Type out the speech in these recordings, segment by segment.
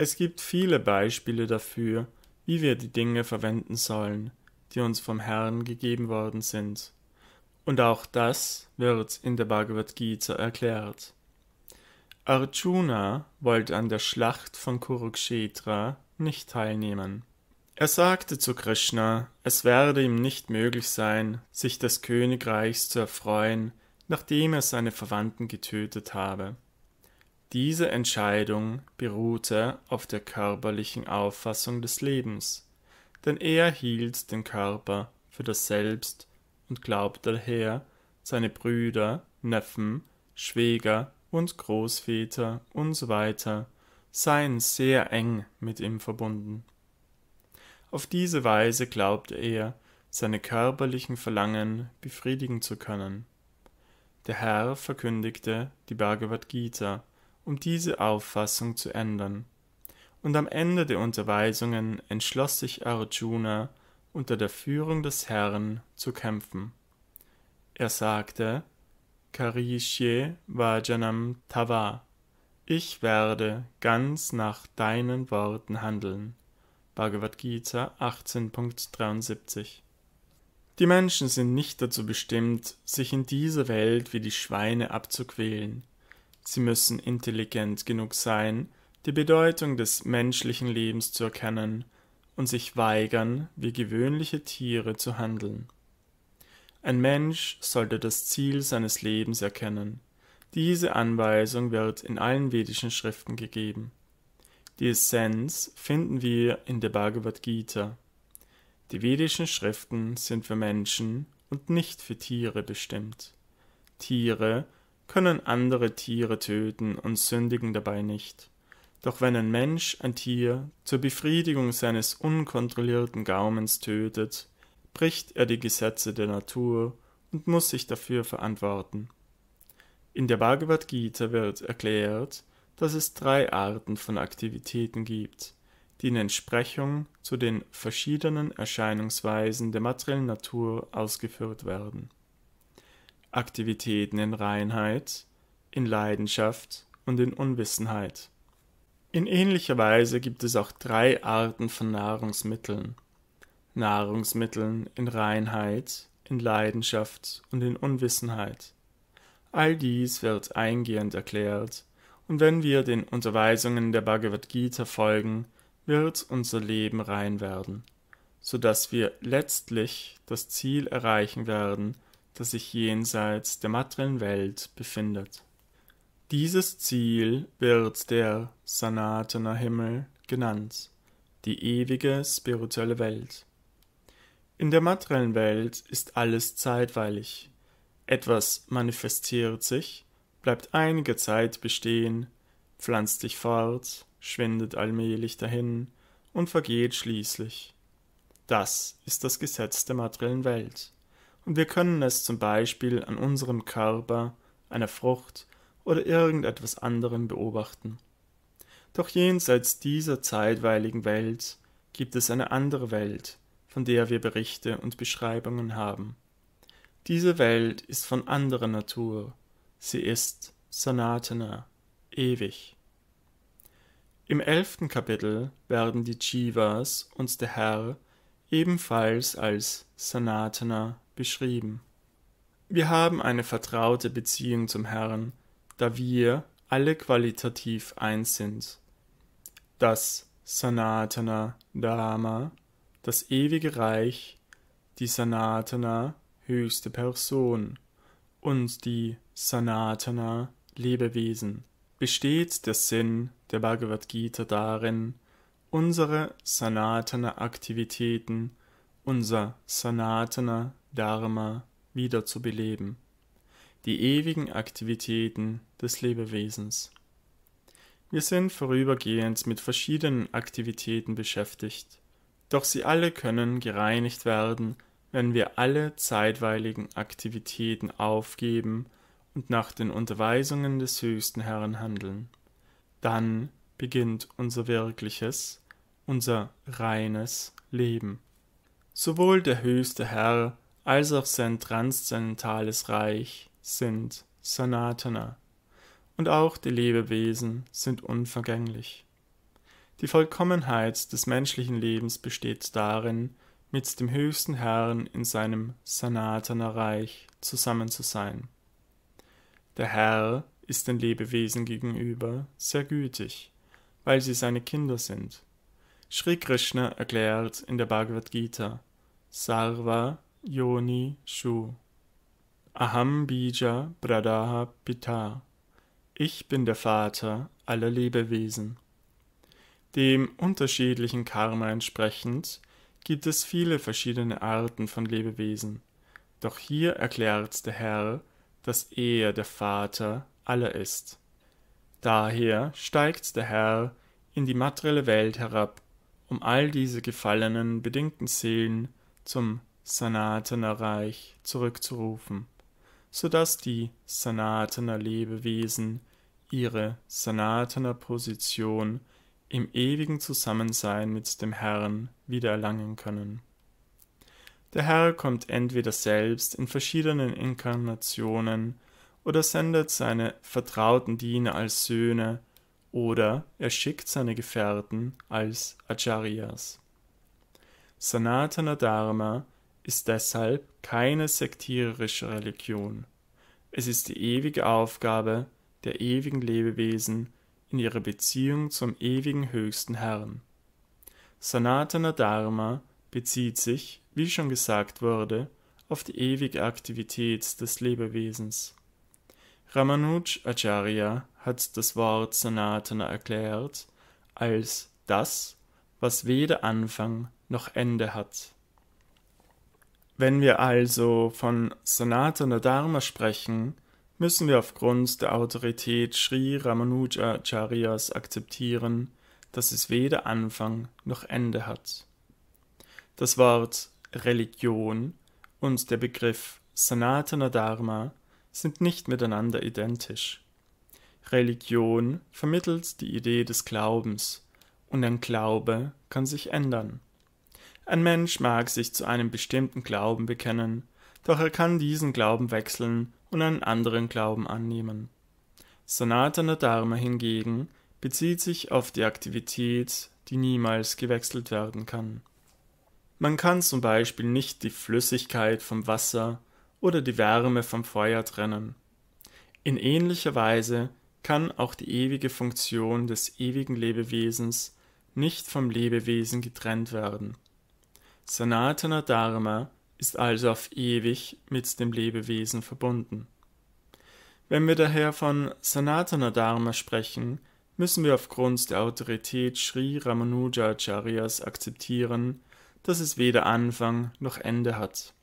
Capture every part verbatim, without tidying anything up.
Es gibt viele Beispiele dafür, wie wir die Dinge verwenden sollen, die uns vom Herrn gegeben worden sind. Und auch das wird in der Bhagavad Gita erklärt. Arjuna wollte an der Schlacht von Kurukshetra nicht teilnehmen. Er sagte zu Krishna, es werde ihm nicht möglich sein, sich des Königreichs zu erfreuen, nachdem er seine Verwandten getötet habe. Diese Entscheidung beruhte auf der körperlichen Auffassung des Lebens, denn er hielt den Körper für das Selbst und glaubte daher, seine Brüder, Neffen, Schwäger und Großväter usw. seien sehr eng mit ihm verbunden. Auf diese Weise glaubte er, seine körperlichen Verlangen befriedigen zu können. Der Herr verkündigte die Bhagavad Gita, um diese Auffassung zu ändern. Und am Ende der Unterweisungen entschloss sich Arjuna, unter der Führung des Herrn zu kämpfen. Er sagte, Karishye Vajanam Tava, ich werde ganz nach deinen Worten handeln. Bhagavad Gita achtzehn Punkt dreiundsiebzig. Die Menschen sind nicht dazu bestimmt, sich in dieser Welt wie die Schweine abzuquälen. Sie müssen intelligent genug sein, die Bedeutung des menschlichen Lebens zu erkennen und sich weigern, wie gewöhnliche Tiere zu handeln. Ein Mensch sollte das Ziel seines Lebens erkennen. Diese Anweisung wird in allen vedischen Schriften gegeben. Die Essenz finden wir in der Bhagavad Gita. Die vedischen Schriften sind für Menschen und nicht für Tiere bestimmt. Tiere können andere Tiere töten und sündigen dabei nicht. Doch wenn ein Mensch ein Tier zur Befriedigung seines unkontrollierten Gaumens tötet, bricht er die Gesetze der Natur und muss sich dafür verantworten. In der Bhagavad Gita wird erklärt, dass es drei Arten von Aktivitäten gibt, die in Entsprechung zu den verschiedenen Erscheinungsweisen der materiellen Natur ausgeführt werden. Aktivitäten in Reinheit, in Leidenschaft und in Unwissenheit. In ähnlicher Weise gibt es auch drei Arten von Nahrungsmitteln. Nahrungsmitteln in Reinheit, in Leidenschaft und in Unwissenheit. All dies wird eingehend erklärt, und wenn wir den Unterweisungen der Bhagavad Gita folgen, wird unser Leben rein werden, so dass wir letztlich das Ziel erreichen werden, das sich jenseits der materiellen Welt befindet. Dieses Ziel wird der Sanatana-Himmel genannt, die ewige spirituelle Welt. In der materiellen Welt ist alles zeitweilig. Etwas manifestiert sich, bleibt einige Zeit bestehen, pflanzt sich fort, schwindet allmählich dahin und vergeht schließlich. Das ist das Gesetz der materiellen Welt. Und wir können es zum Beispiel an unserem Körper, einer Frucht oder irgendetwas anderem beobachten. Doch jenseits dieser zeitweiligen Welt gibt es eine andere Welt, von der wir Berichte und Beschreibungen haben. Diese Welt ist von anderer Natur. Sie ist Sanatana, ewig. Im elften Kapitel werden die Jivas und der Herr ebenfalls als Sanatana beschrieben. Wir haben eine vertraute Beziehung zum Herrn, da wir alle qualitativ eins sind. Das Sanatana Dharma, das ewige Reich, die Sanatana höchste Person und die Sanatana Lebewesen, besteht der Sinn der Bhagavad Gita darin, unsere Sanatana-Aktivitäten, unser Sanatana-Dharma wiederzubeleben, die ewigen Aktivitäten des Lebewesens. Wir sind vorübergehend mit verschiedenen Aktivitäten beschäftigt, doch sie alle können gereinigt werden, wenn wir alle zeitweiligen Aktivitäten aufgeben und nach den Unterweisungen des höchsten Herrn handeln. Dann beginnt unser wirkliches, unser reines Leben. Sowohl der höchste Herr als auch sein transzendentales Reich sind Sanatana, und auch die Lebewesen sind unvergänglich. Die Vollkommenheit des menschlichen Lebens besteht darin, mit dem höchsten Herrn in seinem Sanatana-Reich zusammen zu sein. Der Herr ist den Lebewesen gegenüber sehr gütig, weil sie seine Kinder sind. Sri Krishna erklärt in der Bhagavad Gita: Sarva Yoni Shu Aham Bija Bradaha Pita. Ich bin der Vater aller Lebewesen. Dem unterschiedlichen Karma entsprechend gibt es viele verschiedene Arten von Lebewesen. Doch hier erklärt der Herr, dass er der Vater aller ist. Daher steigt der Herr in die materielle Welt herab, um all diese gefallenen, bedingten Seelen zum Sanatana-Reich zurückzurufen, sodass die Sanatana-Lebewesen ihre Sanatana-Position im ewigen Zusammensein mit dem Herrn wiedererlangen können. Der Herr kommt entweder selbst in verschiedenen Inkarnationen oder sendet seine vertrauten Diener als Söhne, oder er schickt seine Gefährten als Acharyas. Sanatana Dharma ist deshalb keine sektierische Religion. Es ist die ewige Aufgabe der ewigen Lebewesen in ihrer Beziehung zum ewigen höchsten Herrn. Sanatana Dharma bezieht sich, wie schon gesagt wurde, auf die ewige Aktivität des Lebewesens. Ramanuj Acharya hat das Wort Sanatana erklärt als das, was weder Anfang noch Ende hat. Wenn wir also von Sanatana Dharma sprechen, müssen wir aufgrund der Autorität Sri Ramanujacharyas akzeptieren, dass es weder Anfang noch Ende hat. Das Wort Religion und der Begriff Sanatana Dharma sind nicht miteinander identisch. Religion vermittelt die Idee des Glaubens, und ein Glaube kann sich ändern. Ein Mensch mag sich zu einem bestimmten Glauben bekennen, doch er kann diesen Glauben wechseln und einen anderen Glauben annehmen. Sanatana Dharma hingegen bezieht sich auf die Aktivität, die niemals gewechselt werden kann. Man kann zum Beispiel nicht die Flüssigkeit vom Wasser oder die Wärme vom Feuer trennen. In ähnlicher Weise kann auch die ewige Funktion des ewigen Lebewesens nicht vom Lebewesen getrennt werden. Sanatana Dharma ist also auf ewig mit dem Lebewesen verbunden. Wenn wir daher von Sanatana Dharma sprechen, müssen wir aufgrund der Autorität Sri Ramanujacharyas akzeptieren, dass es weder Anfang noch Ende hat.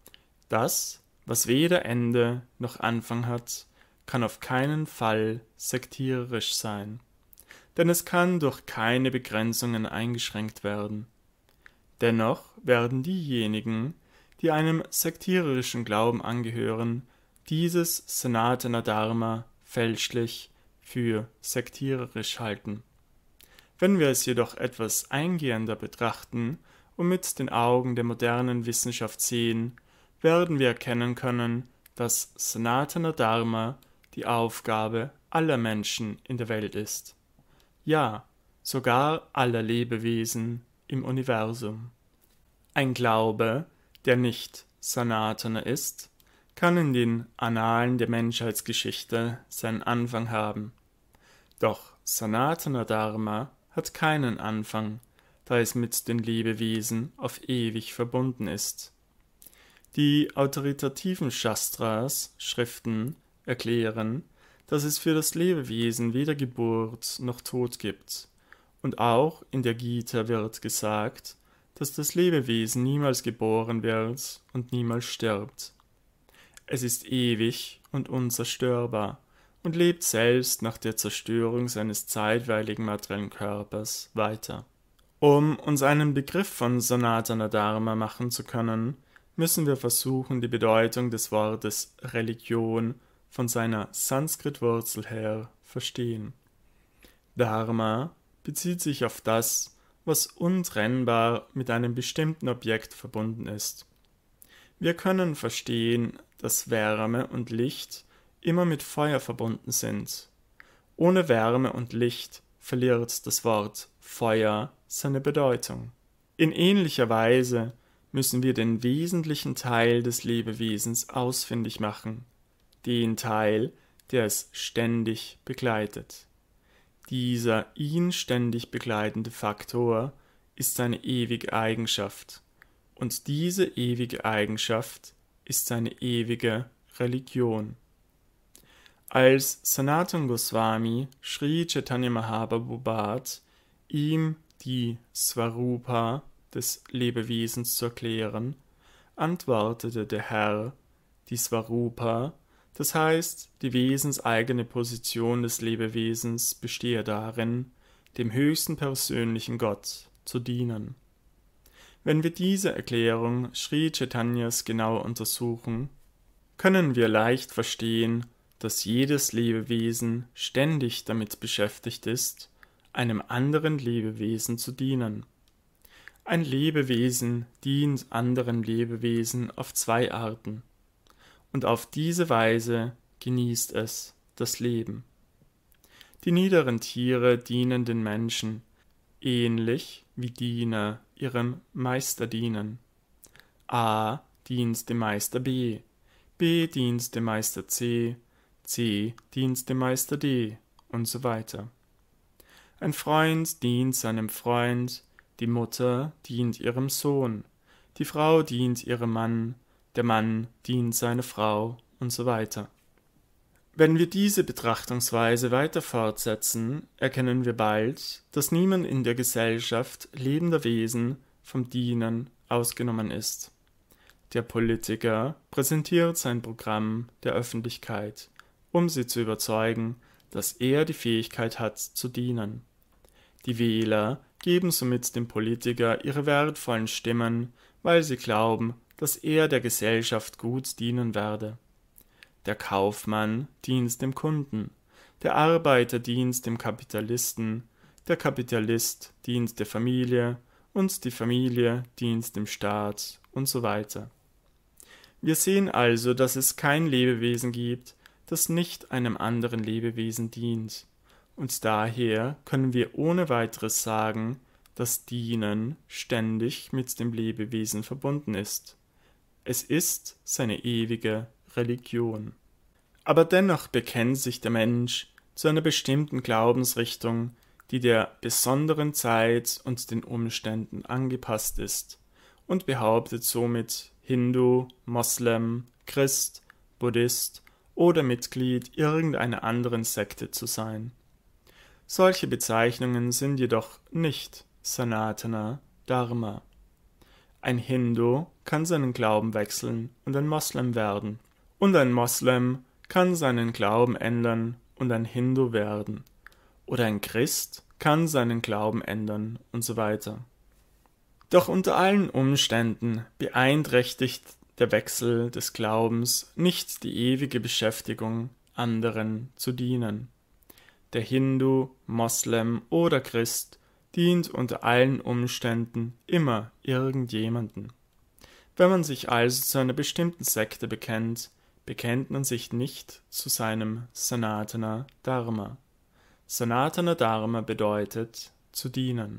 Das, was weder Ende noch Anfang hat, kann auf keinen Fall sektierisch sein, denn es kann durch keine Begrenzungen eingeschränkt werden. Dennoch werden diejenigen, die einem sektierischen Glauben angehören, dieses Sanatana Dharma fälschlich für sektierisch halten. Wenn wir es jedoch etwas eingehender betrachten und mit den Augen der modernen Wissenschaft sehen, werden wir erkennen können, dass Sanatana Dharma die Aufgabe aller Menschen in der Welt ist. Ja, sogar aller Lebewesen im Universum. Ein Glaube, der nicht Sanatana ist, kann in den Annalen der Menschheitsgeschichte seinen Anfang haben. Doch Sanatana Dharma hat keinen Anfang, da es mit den Lebewesen auf ewig verbunden ist. Die autoritativen Shastras, Schriften, erklären, dass es für das Lebewesen weder Geburt noch Tod gibt. Und auch in der Gita wird gesagt, dass das Lebewesen niemals geboren wird und niemals stirbt. Es ist ewig und unzerstörbar und lebt selbst nach der Zerstörung seines zeitweiligen materiellen Körpers weiter. Um uns einen Begriff von Sanatana Dharma machen zu können, müssen wir versuchen, die Bedeutung des Wortes Religion von seiner Sanskrit-Wurzel her verstehen. Dharma bezieht sich auf das, was untrennbar mit einem bestimmten Objekt verbunden ist. Wir können verstehen, dass Wärme und Licht immer mit Feuer verbunden sind. Ohne Wärme und Licht verliert das Wort Feuer seine Bedeutung. In ähnlicher Weise müssen wir den wesentlichen Teil des Lebewesens ausfindig machen, den Teil, der es ständig begleitet. Dieser ihn ständig begleitende Faktor ist seine ewige Eigenschaft, und diese ewige Eigenschaft ist seine ewige Religion. Als Sanatana Goswami Sri Chaitanya Mahaprabhu bat, ihm die Svarupa des Lebewesens zu erklären, antwortete der Herr, die Svarupa, das heißt, die wesenseigene Position des Lebewesens bestehe darin, dem höchsten persönlichen Gott zu dienen. Wenn wir diese Erklärung Sri Chaitanyas genau untersuchen, können wir leicht verstehen, dass jedes Lebewesen ständig damit beschäftigt ist, einem anderen Lebewesen zu dienen. Ein Lebewesen dient anderen Lebewesen auf zwei Arten, und auf diese Weise genießt es das Leben. Die niederen Tiere dienen den Menschen, ähnlich wie Diener ihrem Meister dienen. A dient dem Meister B, B dient dem Meister C, C dient dem Meister D und so weiter. Ein Freund dient seinem Freund, die Mutter dient ihrem Sohn, die Frau dient ihrem Mann, der Mann dient seiner Frau und so weiter. Wenn wir diese Betrachtungsweise weiter fortsetzen, erkennen wir bald, dass niemand in der Gesellschaft lebender Wesen vom Dienen ausgenommen ist. Der Politiker präsentiert sein Programm der Öffentlichkeit, um sie zu überzeugen, dass er die Fähigkeit hat zu dienen. Die Wähler geben somit dem Politiker ihre wertvollen Stimmen, weil sie glauben, dass er der Gesellschaft gut dienen werde. Der Kaufmann dient dem Kunden, der Arbeiter dient dem Kapitalisten, der Kapitalist dient der Familie und die Familie dient dem Staat und so weiter. Wir sehen also, dass es kein Lebewesen gibt, das nicht einem anderen Lebewesen dient, und daher können wir ohne weiteres sagen, dass Dienen ständig mit dem Lebewesen verbunden ist. Es ist seine ewige Religion. Aber dennoch bekennt sich der Mensch zu einer bestimmten Glaubensrichtung, die der besonderen Zeit und den Umständen angepasst ist, und behauptet somit, Hindu, Moslem, Christ, Buddhist oder Mitglied irgendeiner anderen Sekte zu sein. Solche Bezeichnungen sind jedoch nicht Sanatana Dharma. Ein Hindu kann seinen Glauben wechseln und ein Moslem werden, und ein Moslem kann seinen Glauben ändern und ein Hindu werden, oder ein Christ kann seinen Glauben ändern und so weiter. Doch unter allen Umständen beeinträchtigt der Wechsel des Glaubens nicht die ewige Beschäftigung, anderen zu dienen. Der Hindu, Moslem oder Christ dient unter allen Umständen immer irgendjemanden. Wenn man sich also zu einer bestimmten Sekte bekennt, bekennt man sich nicht zu seinem Sanatana Dharma. Sanatana Dharma bedeutet, zu dienen.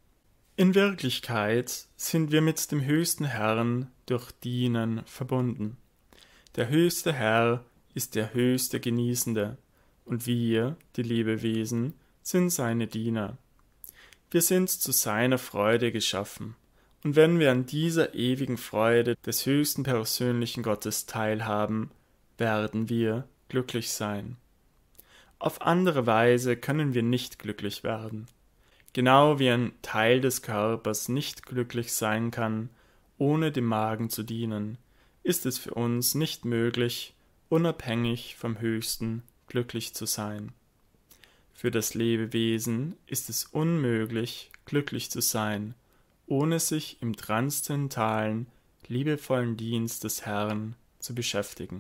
In Wirklichkeit sind wir mit dem höchsten Herrn durch Dienen verbunden. Der höchste Herr ist der höchste Genießende, und wir, die Lebewesen, sind seine Diener. Wir sind zu seiner Freude geschaffen, und wenn wir an dieser ewigen Freude des höchsten persönlichen Gottes teilhaben, werden wir glücklich sein. Auf andere Weise können wir nicht glücklich werden. Genau wie ein Teil des Körpers nicht glücklich sein kann, ohne dem Magen zu dienen, ist es für uns nicht möglich, unabhängig vom Höchsten glücklich zu sein. Für das Lebewesen ist es unmöglich, glücklich zu sein, ohne sich im transzendentalen, liebevollen Dienst des Herrn zu beschäftigen.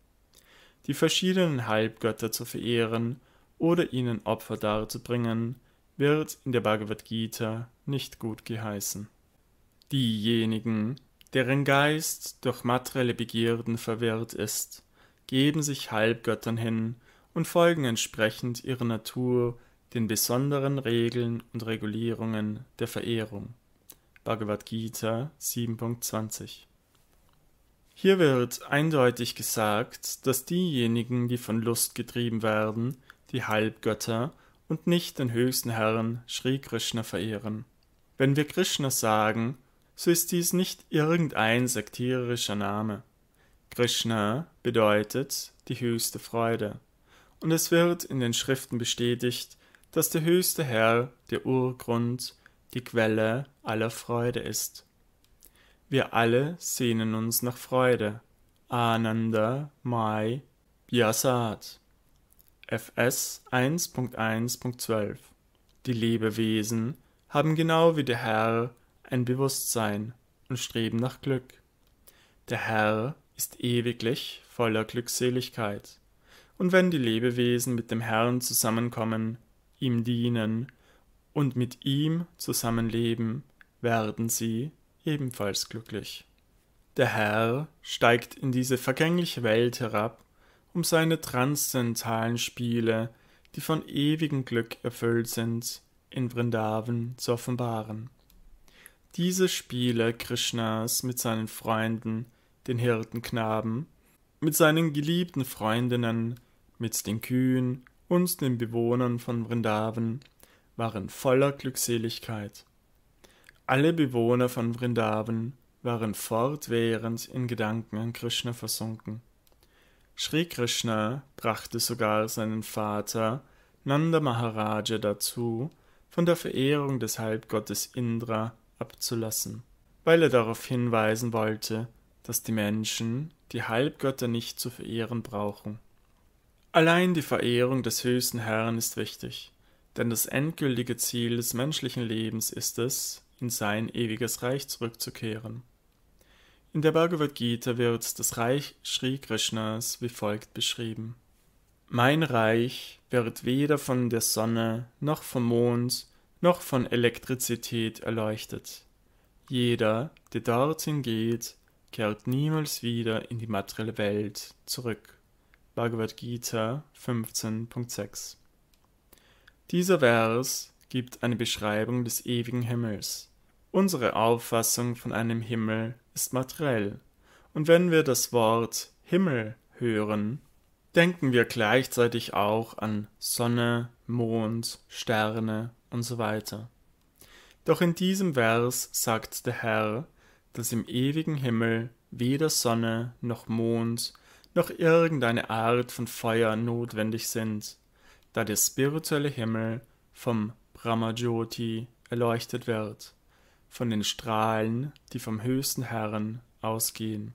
Die verschiedenen Halbgötter zu verehren oder ihnen Opfer darzubringen, wird in der Bhagavad Gita nicht gut geheißen. Diejenigen, deren Geist durch materielle Begierden verwirrt ist, geben sich Halbgöttern hin und folgen entsprechend ihrer Natur den besonderen Regeln und Regulierungen der Verehrung. Bhagavad Gita sieben Punkt zwanzig. Hier wird eindeutig gesagt, dass diejenigen, die von Lust getrieben werden, die Halbgötter und nicht den höchsten Herrn Sri Krishna verehren. Wenn wir Krishna sagen, so ist dies nicht irgendein sektierischer Name. Krishna bedeutet die höchste Freude. Und es wird in den Schriften bestätigt, dass der höchste Herr, der Urgrund, die Quelle aller Freude ist. Wir alle sehnen uns nach Freude. Ananda Mai Vyasat. F S eins Punkt eins Punkt zwölf. Die Lebewesen haben genau wie der Herr ein Bewusstsein und streben nach Glück. Der Herr ist ewiglich voller Glückseligkeit. Und wenn die Lebewesen mit dem Herrn zusammenkommen, ihm dienen und mit ihm zusammenleben, werden sie ebenfalls glücklich. Der Herr steigt in diese vergängliche Welt herab, um seine transzendentalen Spiele, die von ewigem Glück erfüllt sind, in Vrindavan zu offenbaren. Diese Spiele Krishnas mit seinen Freunden, den Hirtenknaben, mit seinen geliebten Freundinnen, mit den Kühen und den Bewohnern von Vrindavan, waren voller Glückseligkeit. Alle Bewohner von Vrindavan waren fortwährend in Gedanken an Krishna versunken. Sri Krishna brachte sogar seinen Vater Nanda Maharaja dazu, von der Verehrung des Halbgottes Indra abzulassen, weil er darauf hinweisen wollte, dass die Menschen die Halbgötter nicht zu verehren brauchen. Allein die Verehrung des höchsten Herrn ist wichtig, denn das endgültige Ziel des menschlichen Lebens ist es, in sein ewiges Reich zurückzukehren. In der Bhagavad Gita wird das Reich Sri Krishnas wie folgt beschrieben. Mein Reich wird weder von der Sonne, noch vom Mond, noch von Elektrizität erleuchtet. Jeder, der dorthin geht, kehrt niemals wieder in die materielle Welt zurück. Bhagavad Gita fünfzehn Punkt sechs. Dieser Vers gibt eine Beschreibung des ewigen Himmels. Unsere Auffassung von einem Himmel ist materiell, und wenn wir das Wort Himmel hören, denken wir gleichzeitig auch an Sonne, Mond, Sterne und so weiter. Doch in diesem Vers sagt der Herr, dass im ewigen Himmel weder Sonne noch Mond noch irgendeine Art von Feuer notwendig sind, da der spirituelle Himmel vom Brahmajyoti erleuchtet wird, von den Strahlen, die vom höchsten Herrn ausgehen.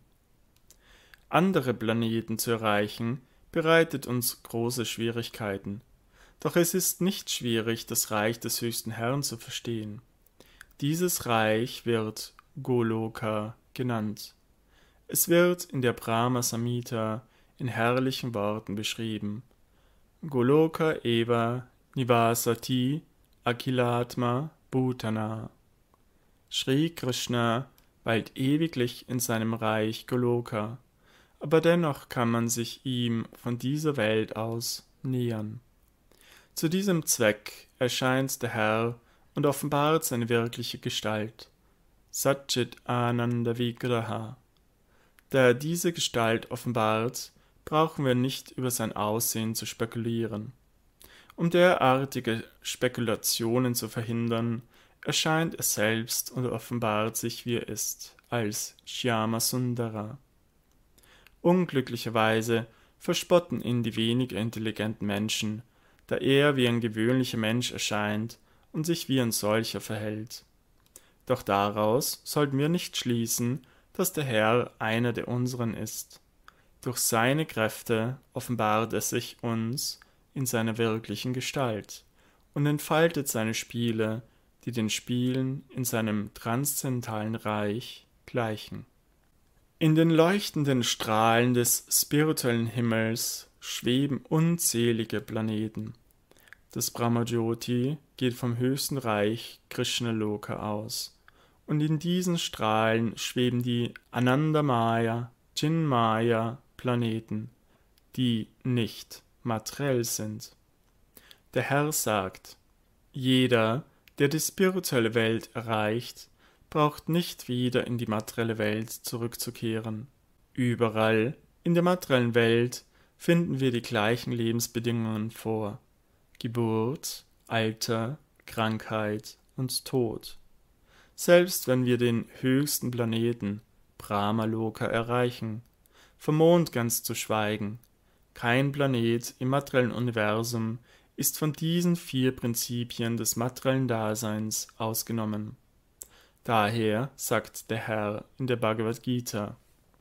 Andere Planeten zu erreichen, bereitet uns große Schwierigkeiten. Doch es ist nicht schwierig, das Reich des höchsten Herrn zu verstehen. Dieses Reich wird Goloka genannt. Es wird in der Brahma Samhita in herrlichen Worten beschrieben. Goloka eva nivasati akhilatma bhutana. Sri Krishna weilt ewiglich in seinem Reich Goloka, aber dennoch kann man sich ihm von dieser Welt aus nähern. Zu diesem Zweck erscheint der Herr und offenbart seine wirkliche Gestalt, Satchit Ananda Vigraha. Da er diese Gestalt offenbart, brauchen wir nicht über sein Aussehen zu spekulieren. Um derartige Spekulationen zu verhindern, erscheint er selbst und offenbart sich, wie er ist, als Shyama Sundara. Unglücklicherweise verspotten ihn die weniger intelligenten Menschen, da er wie ein gewöhnlicher Mensch erscheint und sich wie ein solcher verhält. Doch daraus sollten wir nicht schließen, dass der Herr einer der unseren ist. Durch seine Kräfte offenbart er sich uns in seiner wirklichen Gestalt und entfaltet seine Spiele, die den Spielen in seinem transzendentalen Reich gleichen. In den leuchtenden Strahlen des spirituellen Himmels schweben unzählige Planeten. Das Brahmajyoti geht vom höchsten Reich Krishnaloka aus, und in diesen Strahlen schweben die Anandamaya, Chinmaya Planeten, die nicht materiell sind. Der Herr sagt: Jeder, der die spirituelle Welt erreicht, braucht nicht wieder in die materielle Welt zurückzukehren. Überall in der materiellen Welt finden wir die gleichen Lebensbedingungen vor: Geburt, Alter, Krankheit und Tod. Selbst wenn wir den höchsten Planeten, Brahmaloka, erreichen, vom Mond ganz zu schweigen, kein Planet im materiellen Universum ist von diesen vier Prinzipien des materiellen Daseins ausgenommen. Daher sagt der Herr in der Bhagavad Gita: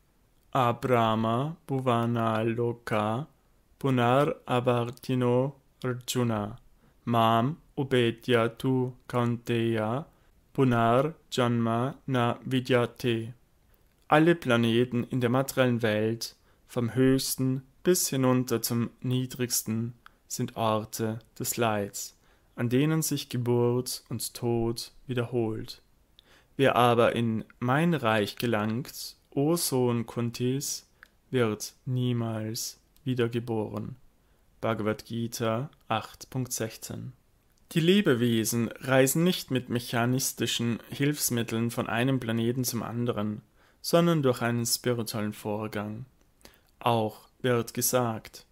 Abrahma Bhuvana Loka Punar Avartino Arjuna Mam Ubedya tu Kaunteya Punar Janma na Vidyate. Alle Planeten in der materiellen Welt, vom höchsten bis hinunter zum niedrigsten, sind Orte des Leids, an denen sich Geburt und Tod wiederholt. Wer aber in mein Reich gelangt, o Sohn Kuntis, wird niemals wiedergeboren. Bhagavad Gita acht Punkt sechzehn. Die Lebewesen reisen nicht mit mechanistischen Hilfsmitteln von einem Planeten zum anderen, sondern durch einen spirituellen Vorgang. Auch wird gesagt: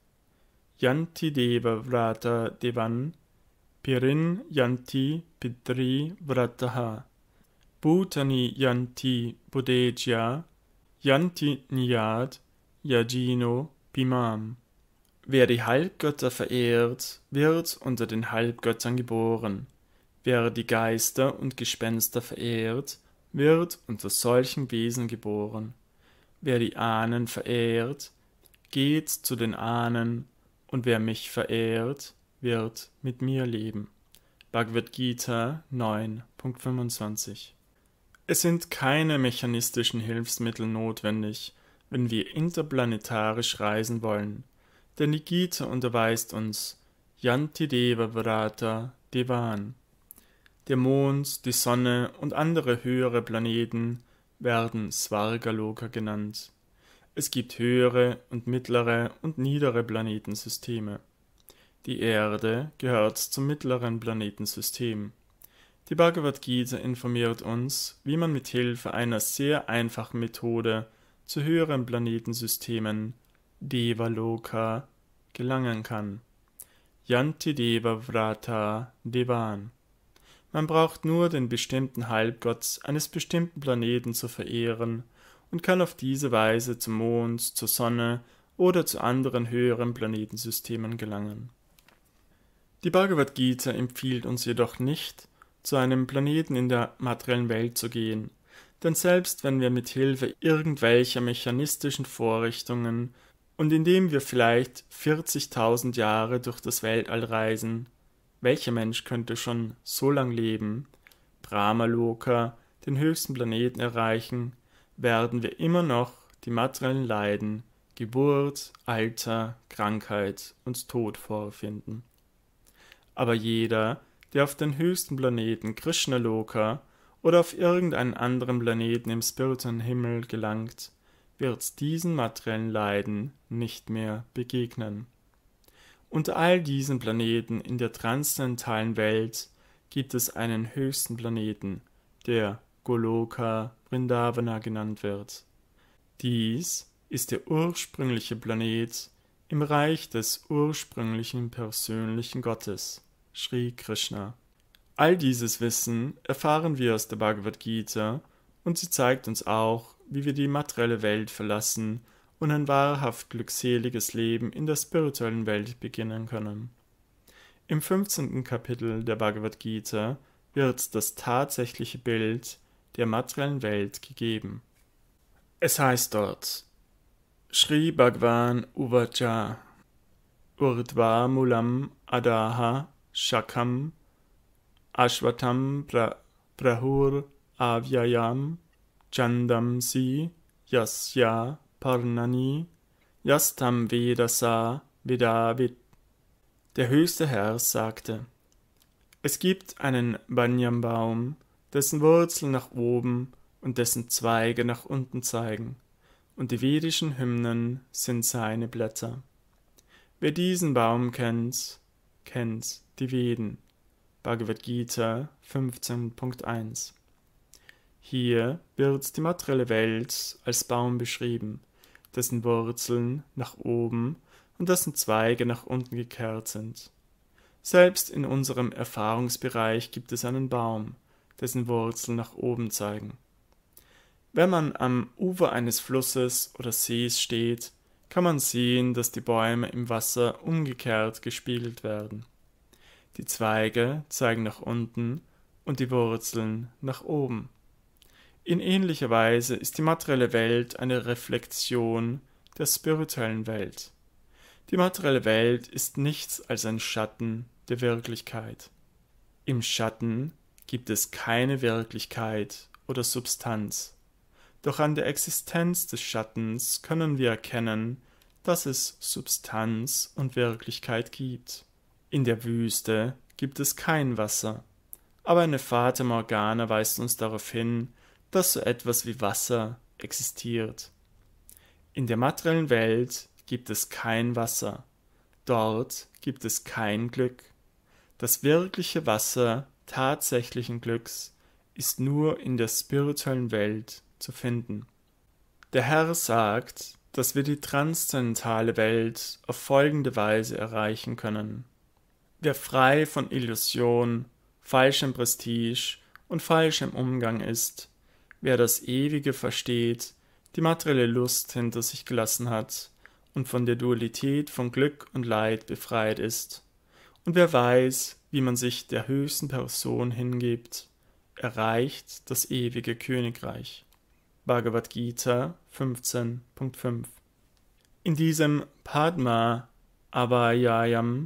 Yanti Deva Vrata Devan Pirin Yanti Pitri Vrataha Bhutani Yanti Buddhejya Yanti Niyad Yajino Bimam. Wer die Halbgötter verehrt, wird unter den Halbgöttern geboren. Wer die Geister und Gespenster verehrt, wird unter solchen Wesen geboren. Wer die Ahnen verehrt, geht zu den Ahnen, und wer mich verehrt, wird mit mir leben. Bhagavad Gita neun Punkt fünfundzwanzig. Es sind keine mechanistischen Hilfsmittel notwendig, wenn wir interplanetarisch reisen wollen, denn die Gita unterweist uns: Yanti Deva Vrata Devan. Der Mond, die Sonne und andere höhere Planeten werden Svargaloka genannt. Es gibt höhere und mittlere und niedere Planetensysteme. Die Erde gehört zum mittleren Planetensystem. Die Bhagavad Gita informiert uns, wie man mit Hilfe einer sehr einfachen Methode zu höheren Planetensystemen, Devaloka, gelangen kann. Yanti Deva Vrata Devan. Man braucht nur den bestimmten Halbgott eines bestimmten Planeten zu verehren und kann auf diese Weise zum Mond, zur Sonne oder zu anderen höheren Planetensystemen gelangen. Die Bhagavad Gita empfiehlt uns jedoch nicht, zu einem Planeten in der materiellen Welt zu gehen, denn selbst wenn wir mit Hilfe irgendwelcher mechanistischen Vorrichtungen und indem wir vielleicht vierzigtausend Jahre durch das Weltall reisen, welcher Mensch könnte schon so lang leben, Brahmaloka, den höchsten Planeten, erreichen, werden wir immer noch die materiellen Leiden, Geburt, Alter, Krankheit und Tod vorfinden. Aber jeder, der auf den höchsten Planeten Krishnaloka oder auf irgendeinen anderen Planeten im spirituellen Himmel gelangt, wird diesen materiellen Leiden nicht mehr begegnen. Unter all diesen Planeten in der transzendentalen Welt gibt es einen höchsten Planeten, der Goloka Vrindavana genannt wird. Dies ist der ursprüngliche Planet im Reich des ursprünglichen persönlichen Gottes, Sri Krishna. All dieses Wissen erfahren wir aus der Bhagavad Gita, und sie zeigt uns auch, wie wir die materielle Welt verlassen und ein wahrhaft glückseliges Leben in der spirituellen Welt beginnen können. Im fünfzehnten Kapitel der Bhagavad Gita wird das tatsächliche Bild der materiellen Welt gegeben. Es heißt dort: Shri Bhagavan Uvacha Urdhva Mulam Adaha Shakam Ashvatam pra Prahur Avyayam Chandamsi Yasya Parnani Yastam Vedasa Vedavit. Der höchste Herr sagte: Es gibt einen Banyanbaum, dessen Wurzeln nach oben und dessen Zweige nach unten zeigen, und die vedischen Hymnen sind seine Blätter. Wer diesen Baum kennt, kennt die Veden. Bhagavad Gita fünfzehn Punkt eins. Hier wird die materielle Welt als Baum beschrieben, dessen Wurzeln nach oben und dessen Zweige nach unten gekehrt sind. Selbst in unserem Erfahrungsbereich gibt es einen Baum, dessen Wurzeln nach oben zeigen. Wenn man am Ufer eines Flusses oder Sees steht, kann man sehen, dass die Bäume im Wasser umgekehrt gespiegelt werden. Die Zweige zeigen nach unten und die Wurzeln nach oben. In ähnlicher Weise ist die materielle Welt eine Reflexion der spirituellen Welt. Die materielle Welt ist nichts als ein Schatten der Wirklichkeit. Im Schatten gibt es keine Wirklichkeit oder Substanz. Doch an der Existenz des Schattens können wir erkennen, dass es Substanz und Wirklichkeit gibt. In der Wüste gibt es kein Wasser, aber eine Fata Morgana weist uns darauf hin, dass so etwas wie Wasser existiert. In der materiellen Welt gibt es kein Wasser, dort gibt es kein Glück. Das wirkliche Wasser tatsächlichen Glücks ist nur in der spirituellen Welt zu finden. Der Herr sagt, dass wir die transzendentale Welt auf folgende Weise erreichen können. Wer frei von Illusion, falschem Prestige und falschem Umgang ist, wer das Ewige versteht, die materielle Lust hinter sich gelassen hat und von der Dualität von Glück und Leid befreit ist, und wer weiß, wie man sich der höchsten Person hingibt, erreicht das ewige Königreich. Bhagavad Gita fünfzehn Punkt fünf. In diesem Padma Abhayam,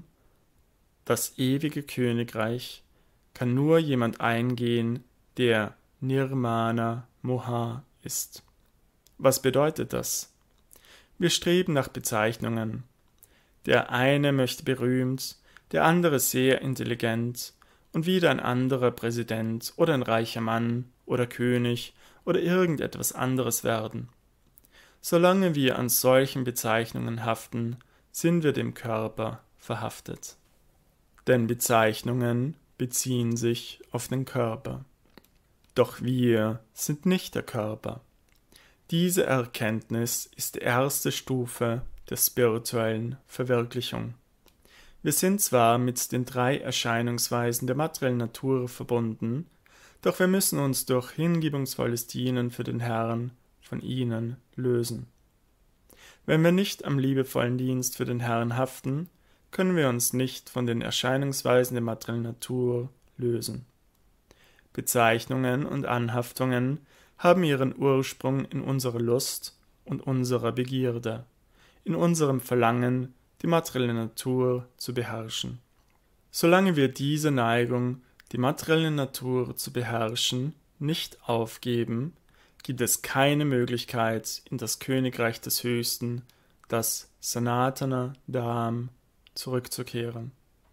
das ewige Königreich, kann nur jemand eingehen, der Nirmana Moha ist. Was bedeutet das? Wir streben nach Bezeichnungen. Der eine möchte berühmt, der andere sehr intelligent und wieder ein anderer Präsident oder ein reicher Mann oder König oder irgendetwas anderes werden. Solange wir an solchen Bezeichnungen haften, sind wir dem Körper verhaftet. Denn Bezeichnungen beziehen sich auf den Körper. Doch wir sind nicht der Körper. Diese Erkenntnis ist die erste Stufe der spirituellen Verwirklichung. Wir sind zwar mit den drei Erscheinungsweisen der materiellen Natur verbunden, doch wir müssen uns durch hingebungsvolles Dienen für den Herrn von ihnen lösen. Wenn wir nicht am liebevollen Dienst für den Herrn haften, können wir uns nicht von den Erscheinungsweisen der materiellen Natur lösen. Bezeichnungen und Anhaftungen haben ihren Ursprung in unserer Lust und unserer Begierde, in unserem Verlangen, die materielle Natur zu beherrschen. Solange wir diese Neigung, die materielle Natur zu beherrschen, nicht aufgeben, gibt es keine Möglichkeit, in das Königreich des Höchsten, das Sanatana Dham, zurückzukehren.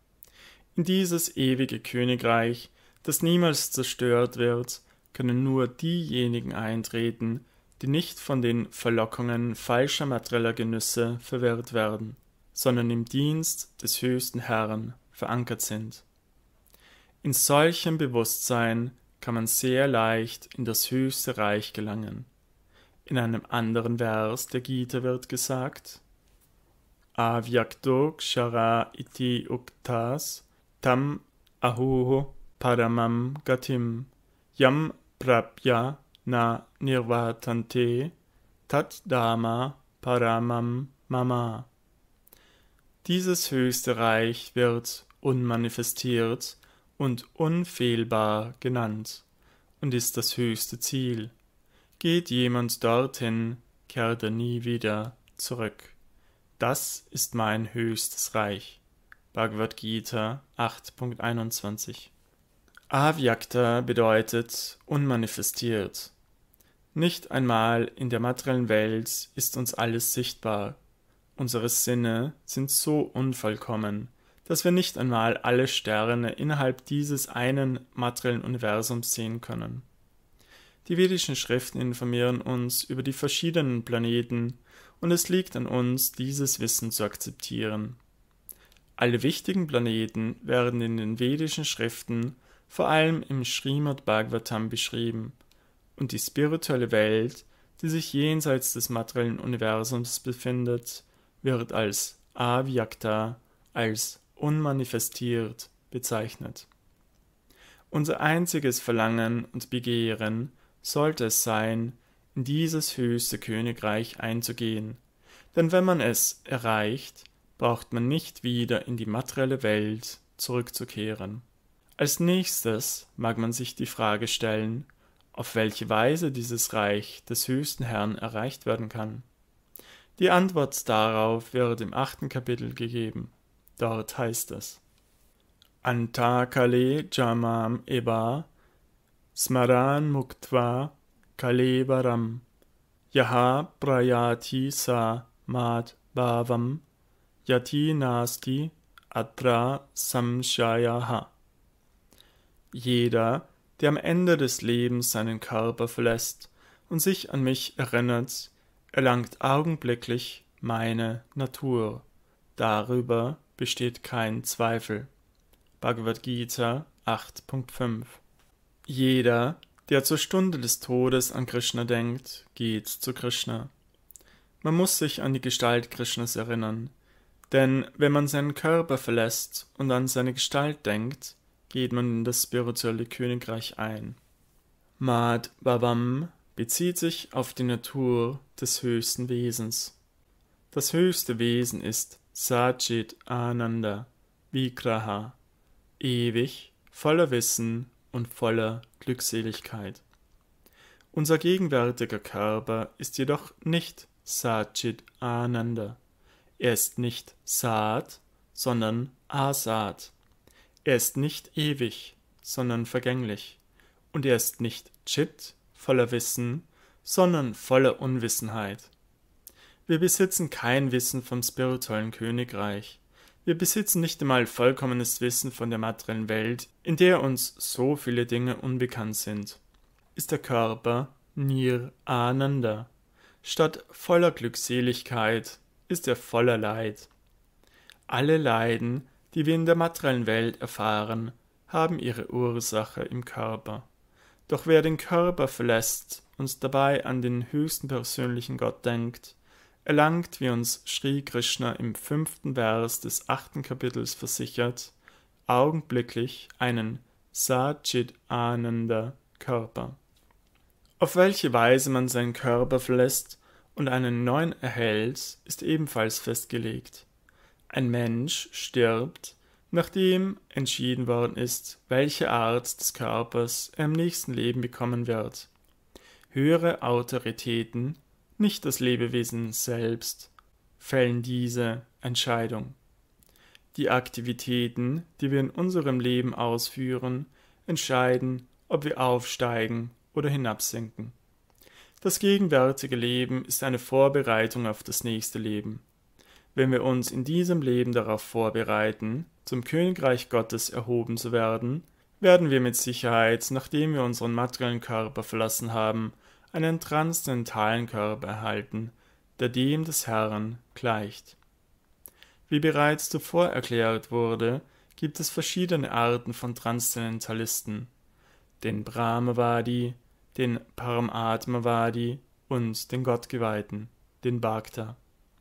In dieses ewige Königreich, das niemals zerstört wird, können nur diejenigen eintreten, die nicht von den Verlockungen falscher materieller Genüsse verwirrt werden, sondern im Dienst des höchsten Herrn verankert sind. In solchem Bewusstsein kann man sehr leicht in das höchste Reich gelangen. In einem anderen Vers der Gita wird gesagt: Avyakto kshara iti uktas tam ahuho paramam gatim yam prapya na nirvatante tat dharma paramam mama. Dieses höchste Reich wird unmanifestiert und unfehlbar genannt und ist das höchste Ziel. Geht jemand dorthin, kehrt er nie wieder zurück. Das ist mein höchstes Reich. Bhagavad Gita acht Punkt einundzwanzig. Avyakta bedeutet unmanifestiert. Nicht einmal in der materiellen Welt ist uns alles sichtbar. Unsere Sinne sind so unvollkommen, dass wir nicht einmal alle Sterne innerhalb dieses einen materiellen Universums sehen können. Die vedischen Schriften informieren uns über die verschiedenen Planeten und es liegt an uns, dieses Wissen zu akzeptieren. Alle wichtigen Planeten werden in den vedischen Schriften, vor allem im Srimad Bhagavatam, beschrieben, und die spirituelle Welt, die sich jenseits des materiellen Universums befindet, wird als Avyakta, als unmanifestiert bezeichnet. Unser einziges Verlangen und Begehren sollte es sein, in dieses höchste Königreich einzugehen, denn wenn man es erreicht, braucht man nicht wieder in die materielle Welt zurückzukehren. Als nächstes mag man sich die Frage stellen, auf welche Weise dieses Reich des höchsten Herrn erreicht werden kann. Die Antwort darauf wird im achten Kapitel gegeben. Dort heißt es: Antakale jamam eba smaran muktva kalevaram yaha prayati sa mad bhavam yati nasti atra samshayaha. Jeder, der am Ende des Lebens seinen Körper verlässt und sich an mich erinnert, erlangt augenblicklich meine Natur. Darüber besteht kein Zweifel. Bhagavad Gita acht Punkt fünf. Jeder, der zur Stunde des Todes an Krishna denkt, geht zu Krishna. Man muss sich an die Gestalt Krishnas erinnern, denn wenn man seinen Körper verlässt und an seine Gestalt denkt, geht man in das spirituelle Königreich ein. Mad Bhavam bezieht sich auf die Natur des höchsten Wesens. Das höchste Wesen ist Satchit Ananda Vigraha, ewig, voller Wissen und voller Glückseligkeit. Unser gegenwärtiger Körper ist jedoch nicht Satchit Ananda. Er ist nicht Sat, sondern Asat. Er ist nicht ewig, sondern vergänglich. Und er ist nicht Chit, voller Wissen, sondern voller Unwissenheit. Wir besitzen kein Wissen vom spirituellen Königreich. Wir besitzen nicht einmal vollkommenes Wissen von der materiellen Welt, in der uns so viele Dinge unbekannt sind. Ist der Körper Nir Ananda. Statt voller Glückseligkeit ist er voller Leid. Alle Leiden, die wir in der materiellen Welt erfahren, haben ihre Ursache im Körper. Doch wer den Körper verlässt und dabei an den höchsten persönlichen Gott denkt, erlangt, wie uns Sri Krishna im fünften Vers des achten Kapitels versichert, augenblicklich einen Satchit Ananda Körper. Auf welche Weise man seinen Körper verlässt und einen neuen erhält, ist ebenfalls festgelegt. Ein Mensch stirbt, nachdem entschieden worden ist, welche Art des Körpers er im nächsten Leben bekommen wird. Höhere Autoritäten, nicht das Lebewesen selbst, fällen diese Entscheidung. Die Aktivitäten, die wir in unserem Leben ausführen, entscheiden, ob wir aufsteigen oder hinabsinken. Das gegenwärtige Leben ist eine Vorbereitung auf das nächste Leben. Wenn wir uns in diesem Leben darauf vorbereiten, zum Königreich Gottes erhoben zu werden, werden wir mit Sicherheit, nachdem wir unseren materiellen Körper verlassen haben, einen transzendentalen Körper erhalten, der dem des Herrn gleicht. Wie bereits zuvor erklärt wurde, gibt es verschiedene Arten von Transzendentalisten, den Brahmavadi, den Paramatmavadi und den Gottgeweihten, den Bhakta.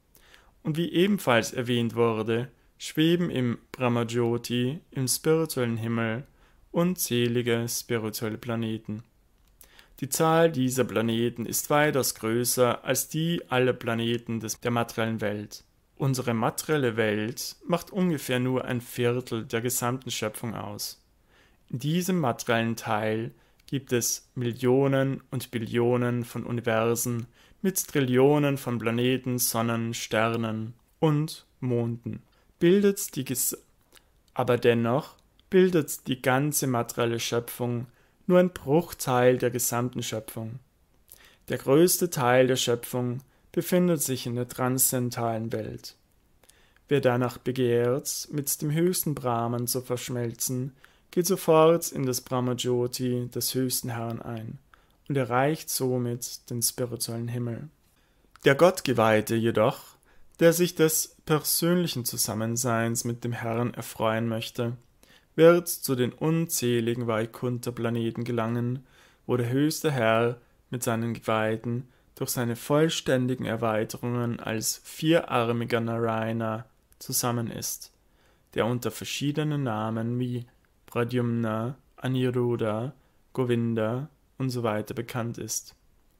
Und wie ebenfalls erwähnt wurde, schweben im Brahmajyoti, im spirituellen Himmel, unzählige spirituelle Planeten. Die Zahl dieser Planeten ist weitaus größer als die aller Planeten des, der materiellen Welt. Unsere materielle Welt macht ungefähr nur ein Viertel der gesamten Schöpfung aus. In diesem materiellen Teil gibt es Millionen und Billionen von Universen mit Trillionen von Planeten, Sonnen, Sternen und Monden. Bildet die Ges- Aber dennoch bildet die ganze materielle Schöpfung nur ein Bruchteil der gesamten Schöpfung. Der größte Teil der Schöpfung befindet sich in der transzendentalen Welt. Wer danach begehrt, mit dem höchsten Brahman zu verschmelzen, geht sofort in das Brahmajyoti des höchsten Herrn ein und erreicht somit den spirituellen Himmel. Der Gottgeweihte jedoch, Der sich des persönlichen Zusammenseins mit dem Herrn erfreuen möchte, wird zu den unzähligen Vaikuntha-Planeten gelangen, wo der höchste Herr mit seinen Geweihten durch seine vollständigen Erweiterungen als vierarmiger Narayana zusammen ist, der unter verschiedenen Namen wie Pradyumna, Aniruddha, Govinda usw. bekannt ist.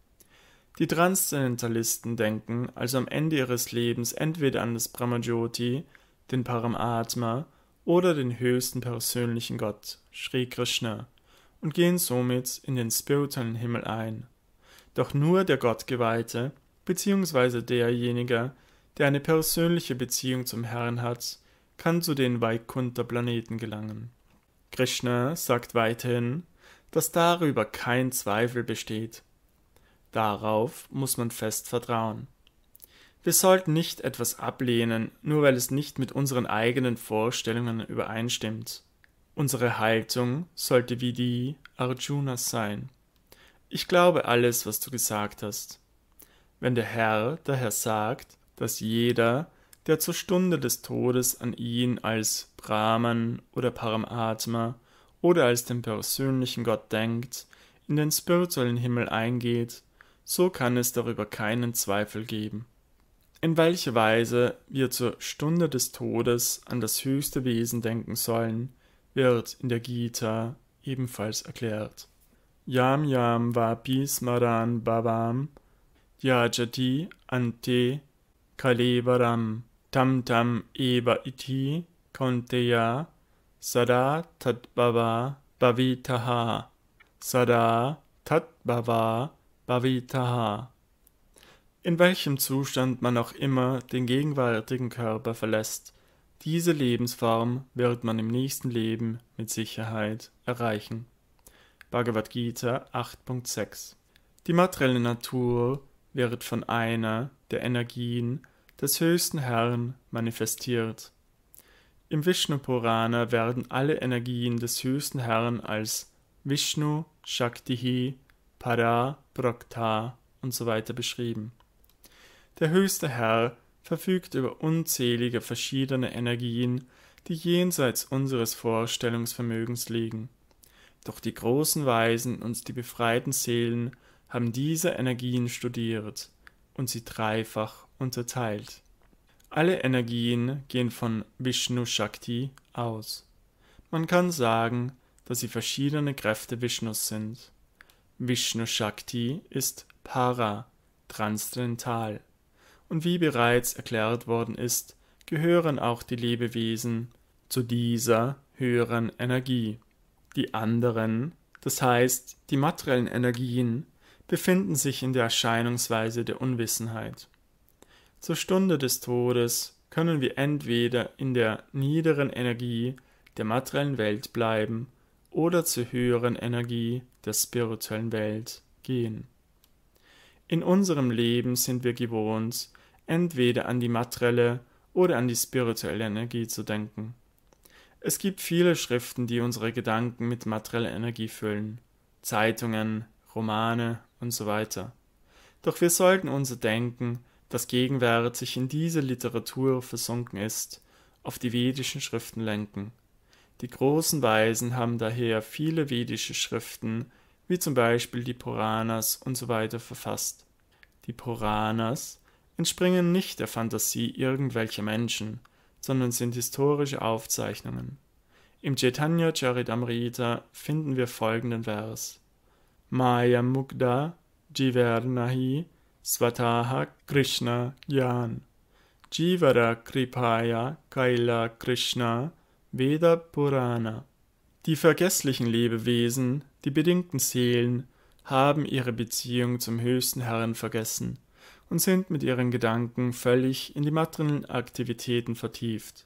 Die Transzendentalisten denken also am Ende ihres Lebens entweder an das Brahmajyoti, den Paramatma oder den höchsten persönlichen Gott, Sri Krishna, und gehen somit in den spirituellen Himmel ein. Doch nur der Gottgeweihte, beziehungsweise derjenige, der eine persönliche Beziehung zum Herrn hat, kann zu den Vaikuntha-Planeten gelangen. Krishna sagt weiterhin, dass darüber kein Zweifel besteht. Darauf muss man fest vertrauen. Wir sollten nicht etwas ablehnen, nur weil es nicht mit unseren eigenen Vorstellungen übereinstimmt. Unsere Haltung sollte wie die Arjunas sein. Ich glaube alles, was du gesagt hast. Wenn der Herr daher sagt, dass jeder, der zur Stunde des Todes an ihn als Brahman oder Paramatma oder als den persönlichen Gott denkt, in den spirituellen Himmel eingeht, so kann es darüber keinen Zweifel geben. In welcher Weise wir zur Stunde des Todes an das höchste Wesen denken sollen, wird in der Gita ebenfalls erklärt. Yam yam vapi smaran bhavam yajati ante kalevaram tam tam eva iti kaunteya sada tatbhava bhavitaha sada tatbhava bhavitaha. In welchem Zustand man auch immer den gegenwärtigen Körper verlässt, diese Lebensform wird man im nächsten Leben mit Sicherheit erreichen. Bhagavad Gita acht Punkt sechs. Die materielle Natur wird von einer der Energien des höchsten Herrn manifestiert. Im Vishnu Purana werden alle Energien des höchsten Herrn als Vishnu, Shaktihi, Para, Prakta usw. beschrieben. Der höchste Herr verfügt über unzählige verschiedene Energien, die jenseits unseres Vorstellungsvermögens liegen. Doch die großen Weisen und die befreiten Seelen haben diese Energien studiert und sie dreifach unterteilt. Alle Energien gehen von Vishnu Shakti aus. Man kann sagen, dass sie verschiedene Kräfte Vishnus sind. Vishnu Shakti ist Para, transzendental. Und wie bereits erklärt worden ist, gehören auch die Lebewesen zu dieser höheren Energie. Die anderen, das heißt die materiellen Energien, befinden sich in der Erscheinungsweise der Unwissenheit. Zur Stunde des Todes können wir entweder in der niederen Energie der materiellen Welt bleiben oder zur höheren Energie der spirituellen Welt gehen. In unserem Leben sind wir gewohnt, entweder an die materielle oder an die spirituelle Energie zu denken. Es gibt viele Schriften, die unsere Gedanken mit materieller Energie füllen, Zeitungen, Romane und so weiter. Doch wir sollten unser Denken, das gegenwärtig in diese Literatur versunken ist, auf die vedischen Schriften lenken. Die großen Weisen haben daher viele vedische Schriften, wie zum Beispiel die Puranas und so weiter verfasst. Die Puranas entspringen nicht der Fantasie irgendwelcher Menschen, sondern sind historische Aufzeichnungen. Im Chaitanya Charitamrita finden wir folgenden Vers: Maya Mugda Jivarnahi Svataha Krishna Gyan Jivara Kripaya Kaila Krishna Veda Purana. Die vergesslichen Lebewesen, die bedingten Seelen, haben ihre Beziehung zum höchsten Herrn vergessen und sind mit ihren Gedanken völlig in die materiellen Aktivitäten vertieft.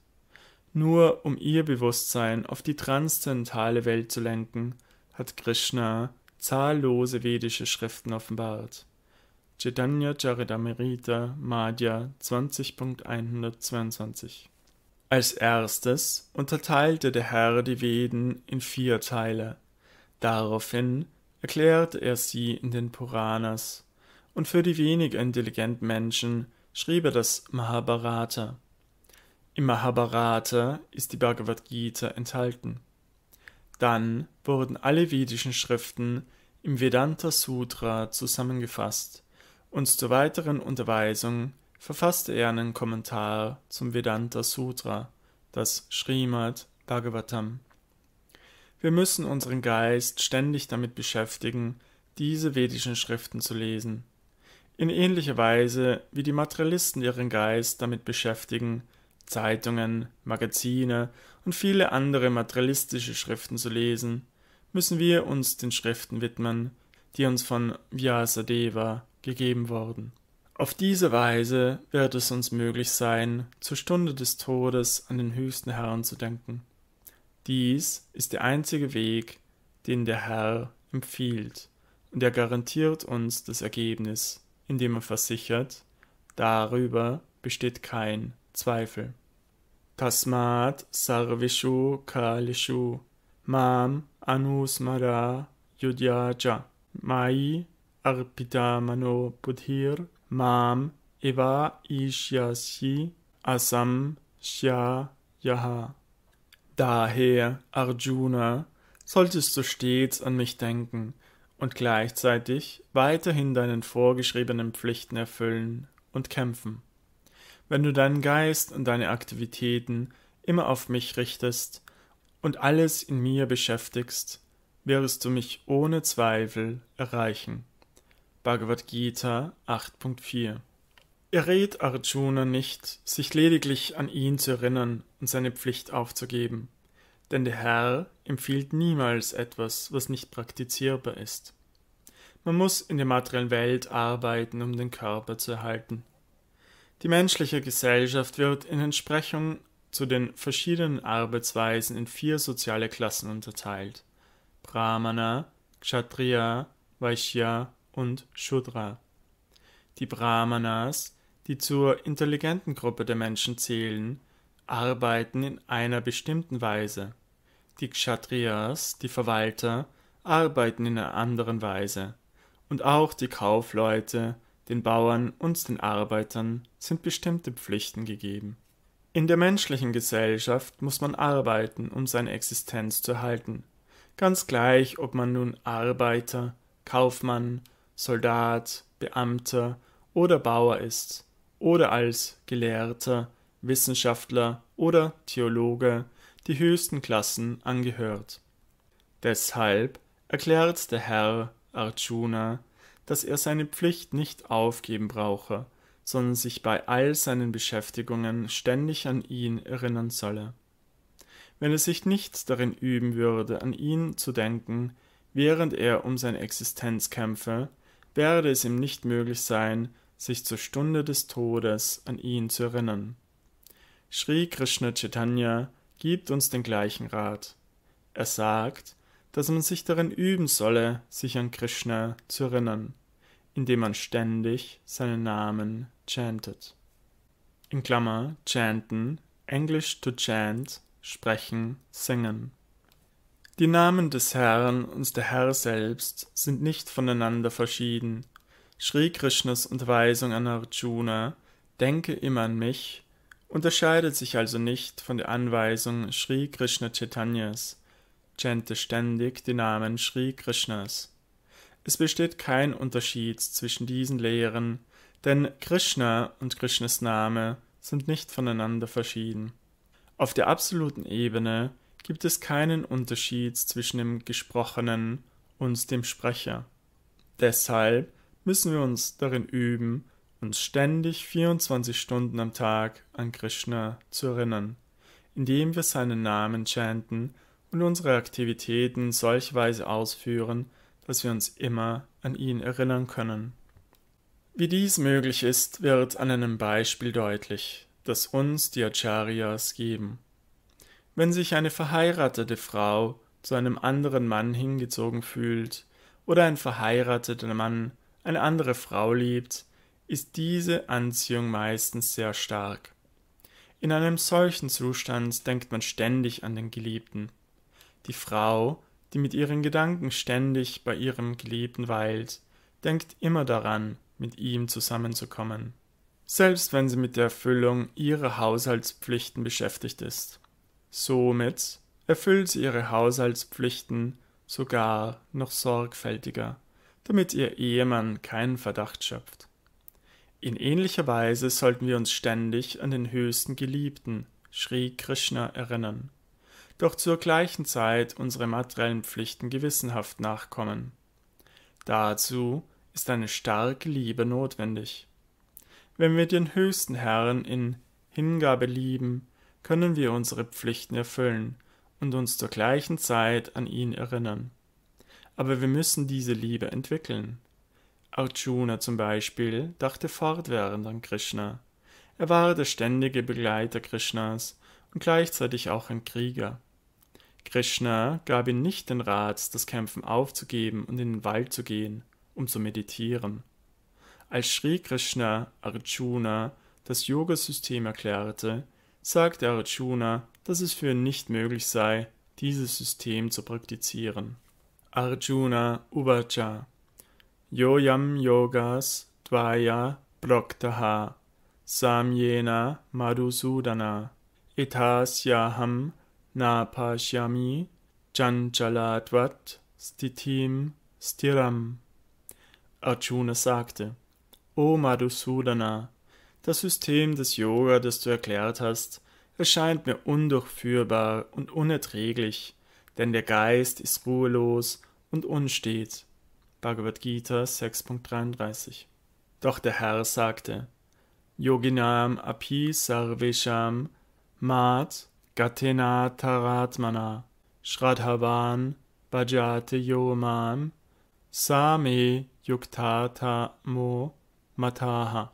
Nur um ihr Bewusstsein auf die transzendentale Welt zu lenken, hat Krishna zahllose vedische Schriften offenbart. Chaitanya Charitamrita Madhya zwanzig Punkt hundertzweiundzwanzig. Als erstes unterteilte der Herr die Veden in vier Teile. Daraufhin erklärte er sie in den Puranas, und für die weniger intelligenten Menschen schrieb er das Mahabharata. Im Mahabharata ist die Bhagavad Gita enthalten. Dann wurden alle vedischen Schriften im Vedanta Sutra zusammengefasst und zur weiteren Unterweisung verfasste er einen Kommentar zum Vedanta Sutra, das Srimad Bhagavatam. Wir müssen unseren Geist ständig damit beschäftigen, diese vedischen Schriften zu lesen. In ähnlicher Weise wie die Materialisten ihren Geist damit beschäftigen, Zeitungen, Magazine und viele andere materialistische Schriften zu lesen, müssen wir uns den Schriften widmen, die uns von Vyasadeva gegeben wurden. Auf diese Weise wird es uns möglich sein, zur Stunde des Todes an den höchsten Herrn zu denken. Dies ist der einzige Weg, den der Herr empfiehlt, und er garantiert uns das Ergebnis, indem er versichert, darüber besteht kein Zweifel. Tasmat sarvishu kalishu mam anusmara yudhyaja mai arpita mano buddhir mam eva ishyasi asam shyayaha. Daher, Arjuna, solltest du stets an mich denken und gleichzeitig weiterhin deinen vorgeschriebenen Pflichten erfüllen und kämpfen. Wenn du deinen Geist und deine Aktivitäten immer auf mich richtest und alles in mir beschäftigst, wirst du mich ohne Zweifel erreichen. Bhagavad Gita acht Punkt vier. Er rät Arjuna nicht, sich lediglich an ihn zu erinnern und seine Pflicht aufzugeben, denn der Herr empfiehlt niemals etwas, was nicht praktizierbar ist. Man muss in der materiellen Welt arbeiten, um den Körper zu erhalten. Die menschliche Gesellschaft wird in Entsprechung zu den verschiedenen Arbeitsweisen in vier soziale Klassen unterteilt: Brahmana, Kshatriya, Vaishya und Shudra. Die Brahmanas, die zur intelligenten Gruppe der Menschen zählen, arbeiten in einer bestimmten Weise. Die Kshatriyas, die Verwalter, arbeiten in einer anderen Weise. Und auch die Kaufleute, den Bauern und den Arbeitern sind bestimmte Pflichten gegeben. In der menschlichen Gesellschaft muss man arbeiten, um seine Existenz zu erhalten. Ganz gleich, ob man nun Arbeiter, Kaufmann, Soldat, Beamter oder Bauer ist, oder als Gelehrter, Wissenschaftler oder Theologe die höchsten Klassen angehört. Deshalb erklärt der Herr Arjuna, dass er seine Pflicht nicht aufgeben brauche, sondern sich bei all seinen Beschäftigungen ständig an ihn erinnern solle. Wenn er sich nicht darin üben würde, an ihn zu denken, während er um seine Existenz kämpfe, werde es ihm nicht möglich sein, sich zur Stunde des Todes an ihn zu erinnern. Sri Krishna Chaitanya gibt uns den gleichen Rat. Er sagt, dass man sich darin üben solle, sich an Krishna zu erinnern, indem man ständig seinen Namen chantet. In Klammer, chanten, Englisch to chant, sprechen, singen. Die Namen des Herrn und der Herr selbst sind nicht voneinander verschieden. Sri Krishnas Unterweisung an Arjuna, denke immer an mich, unterscheidet sich also nicht von der Anweisung Sri Krishna Chaitanyas, chante ständig die Namen Sri Krishnas. Es besteht kein Unterschied zwischen diesen Lehren, denn Krishna und Krishnas Name sind nicht voneinander verschieden. Auf der absoluten Ebene gibt es keinen Unterschied zwischen dem Gesprochenen und dem Sprecher. Deshalb müssen wir uns darin üben, uns ständig vierundzwanzig Stunden am Tag an Krishna zu erinnern, indem wir seinen Namen chanten und unsere Aktivitäten solch Weise ausführen, dass wir uns immer an ihn erinnern können. Wie dies möglich ist, wird an einem Beispiel deutlich, das uns die Acharyas geben. Wenn sich eine verheiratete Frau zu einem anderen Mann hingezogen fühlt oder ein verheirateter Mann eine andere Frau liebt, ist diese Anziehung meistens sehr stark. In einem solchen Zustand denkt man ständig an den Geliebten. Die Frau, die mit ihren Gedanken ständig bei ihrem Geliebten weilt, denkt immer daran, mit ihm zusammenzukommen. selbst wenn sie mit der Erfüllung ihrer Haushaltspflichten beschäftigt ist. Somit erfüllt sie ihre Haushaltspflichten sogar noch sorgfältiger, damit ihr Ehemann keinen Verdacht schöpft. In ähnlicher Weise sollten wir uns ständig an den höchsten Geliebten, Sri Krishna, erinnern, doch zur gleichen Zeit unsere materiellen Pflichten gewissenhaft nachkommen. Dazu ist eine starke Liebe notwendig. Wenn wir den höchsten Herrn in Hingabe lieben, können wir unsere Pflichten erfüllen und uns zur gleichen Zeit an ihn erinnern. Aber wir müssen diese Liebe entwickeln. Arjuna zum Beispiel dachte fortwährend an Krishna. Er war der ständige Begleiter Krishnas und gleichzeitig auch ein Krieger. Krishna gab ihm nicht den Rat, das Kämpfen aufzugeben und in den Wald zu gehen, um zu meditieren. Als Sri Krishna Arjuna das Yoga-System erklärte, sagte Arjuna, dass es für ihn nicht möglich sei, dieses System zu praktizieren. Arjuna Uvacha Yoyam Yogas Dvaya Proktaha Samyena Madhusudana Etasyaham Napashyami Chanchalatvat Stitim Stiram. Arjuna sagte: O Madhusudana, das System des Yoga, das du erklärt hast, erscheint mir undurchführbar und unerträglich, denn der Geist ist ruhelos und unstet. Bhagavad Gita sechs Punkt dreiunddreißig. Doch der Herr sagte: Yoginam api sarvesham mat gatena taratmana shradhavan bhajate yomam same yuktata mo mataha.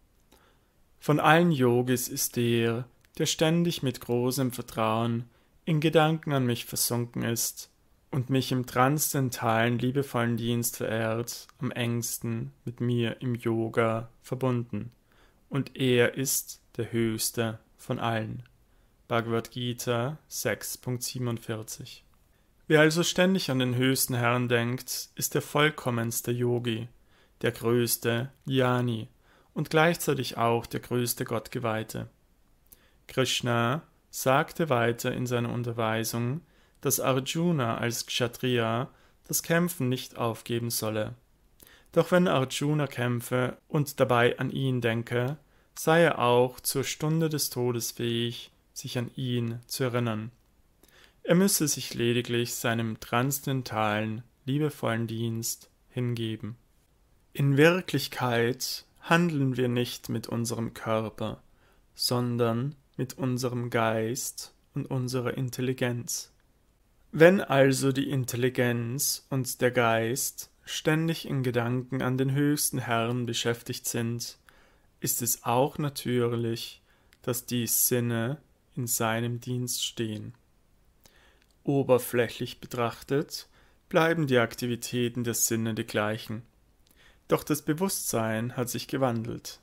Von allen Yogis ist der, der ständig mit großem Vertrauen in Gedanken an mich versunken ist und mich im transzendentalen, liebevollen Dienst verehrt, am engsten mit mir im Yoga verbunden. Und er ist der Höchste von allen. Bhagavad Gita sechs Punkt siebenundvierzig. Wer also ständig an den höchsten Herrn denkt, ist der vollkommenste Yogi, der größte Jnani und gleichzeitig auch der größte Gottgeweihte. Krishna sagte weiter in seiner Unterweisung, dass Arjuna als Kshatriya das Kämpfen nicht aufgeben solle. Doch wenn Arjuna kämpfe und dabei an ihn denke, sei er auch zur Stunde des Todes fähig, sich an ihn zu erinnern. Er müsse sich lediglich seinem transzendentalen, liebevollen Dienst hingeben. In Wirklichkeit handeln wir nicht mit unserem Körper, sondern mit unserem Geist und unserer Intelligenz. Wenn also die Intelligenz und der Geist ständig in Gedanken an den höchsten Herrn beschäftigt sind, ist es auch natürlich, dass die Sinne in seinem Dienst stehen. Oberflächlich betrachtet bleiben die Aktivitäten der Sinne die gleichen, doch das Bewusstsein hat sich gewandelt.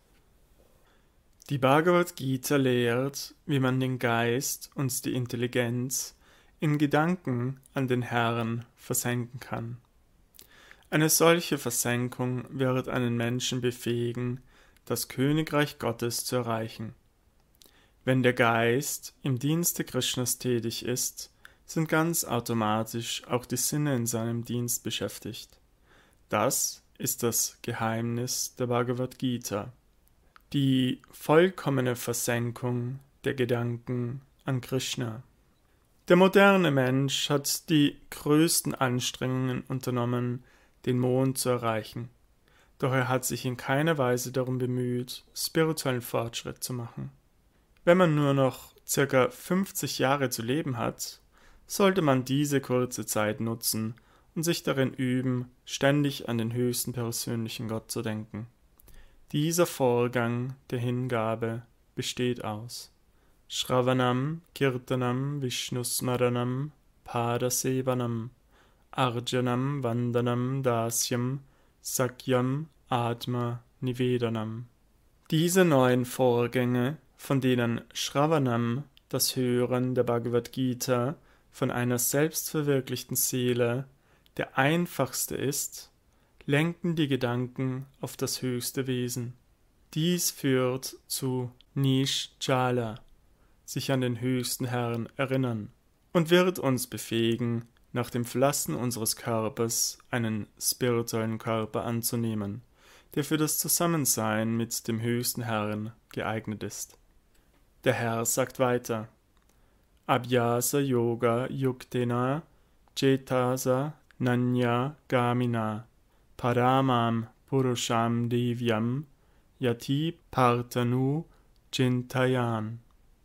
Die Bhagavad Gita lehrt, wie man den Geist und die Intelligenz in Gedanken an den Herrn versenken kann. Eine solche Versenkung wird einen Menschen befähigen, das Königreich Gottes zu erreichen. Wenn der Geist im Dienste Krishnas tätig ist, sind ganz automatisch auch die Sinne in seinem Dienst beschäftigt. Das ist das Geheimnis der Bhagavad Gita. Die vollkommene Versenkung der Gedanken an Krishna. Der moderne Mensch hat die größten Anstrengungen unternommen, den Mond zu erreichen, doch er hat sich in keiner Weise darum bemüht, spirituellen Fortschritt zu machen. Wenn man nur noch circa fünfzig Jahre zu leben hat, sollte man diese kurze Zeit nutzen und sich darin üben, ständig an den höchsten persönlichen Gott zu denken. Dieser Vorgang der Hingabe besteht aus Shravanam, Kirtanam, Vishnusmaranam, Padasevanam, Arjanam, Vandanam, Dasyam, Sakyam, Atma, Nivedanam. Diese neun Vorgänge, von denen Shravanam, das Hören der Bhagavad Gita, von einer selbstverwirklichten Seele, der einfachste ist, lenken die Gedanken auf das höchste Wesen. Dies führt zu Nishchala, sich an den höchsten Herrn erinnern, und wird uns befähigen, nach dem Verlassen unseres Körpers einen spirituellen Körper anzunehmen, der für das Zusammensein mit dem höchsten Herrn geeignet ist. Der Herr sagt weiter: Abhyasa Yoga Yuktena Cetasa Nanya Gamina Paramam Purusham Divyam Yati Partanu Chintayan.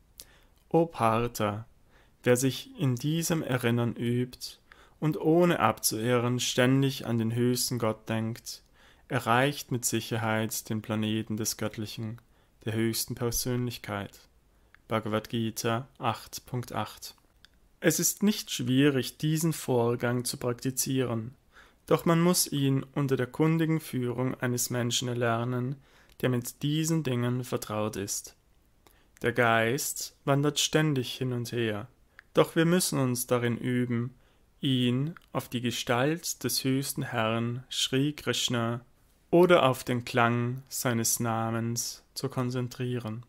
O Partha, wer sich in diesem Erinnern übt und ohne abzuirren ständig an den höchsten Gott denkt, erreicht mit Sicherheit den Planeten des Göttlichen, der höchsten Persönlichkeit. Bhagavad Gita acht Punkt acht. Es ist nicht schwierig, diesen Vorgang zu praktizieren, doch man muss ihn unter der kundigen Führung eines Menschen erlernen, der mit diesen Dingen vertraut ist. Der Geist wandert ständig hin und her, doch wir müssen uns darin üben, ihn auf die Gestalt des höchsten Herrn Sri Krishna oder auf den Klang seines Namens zu konzentrieren.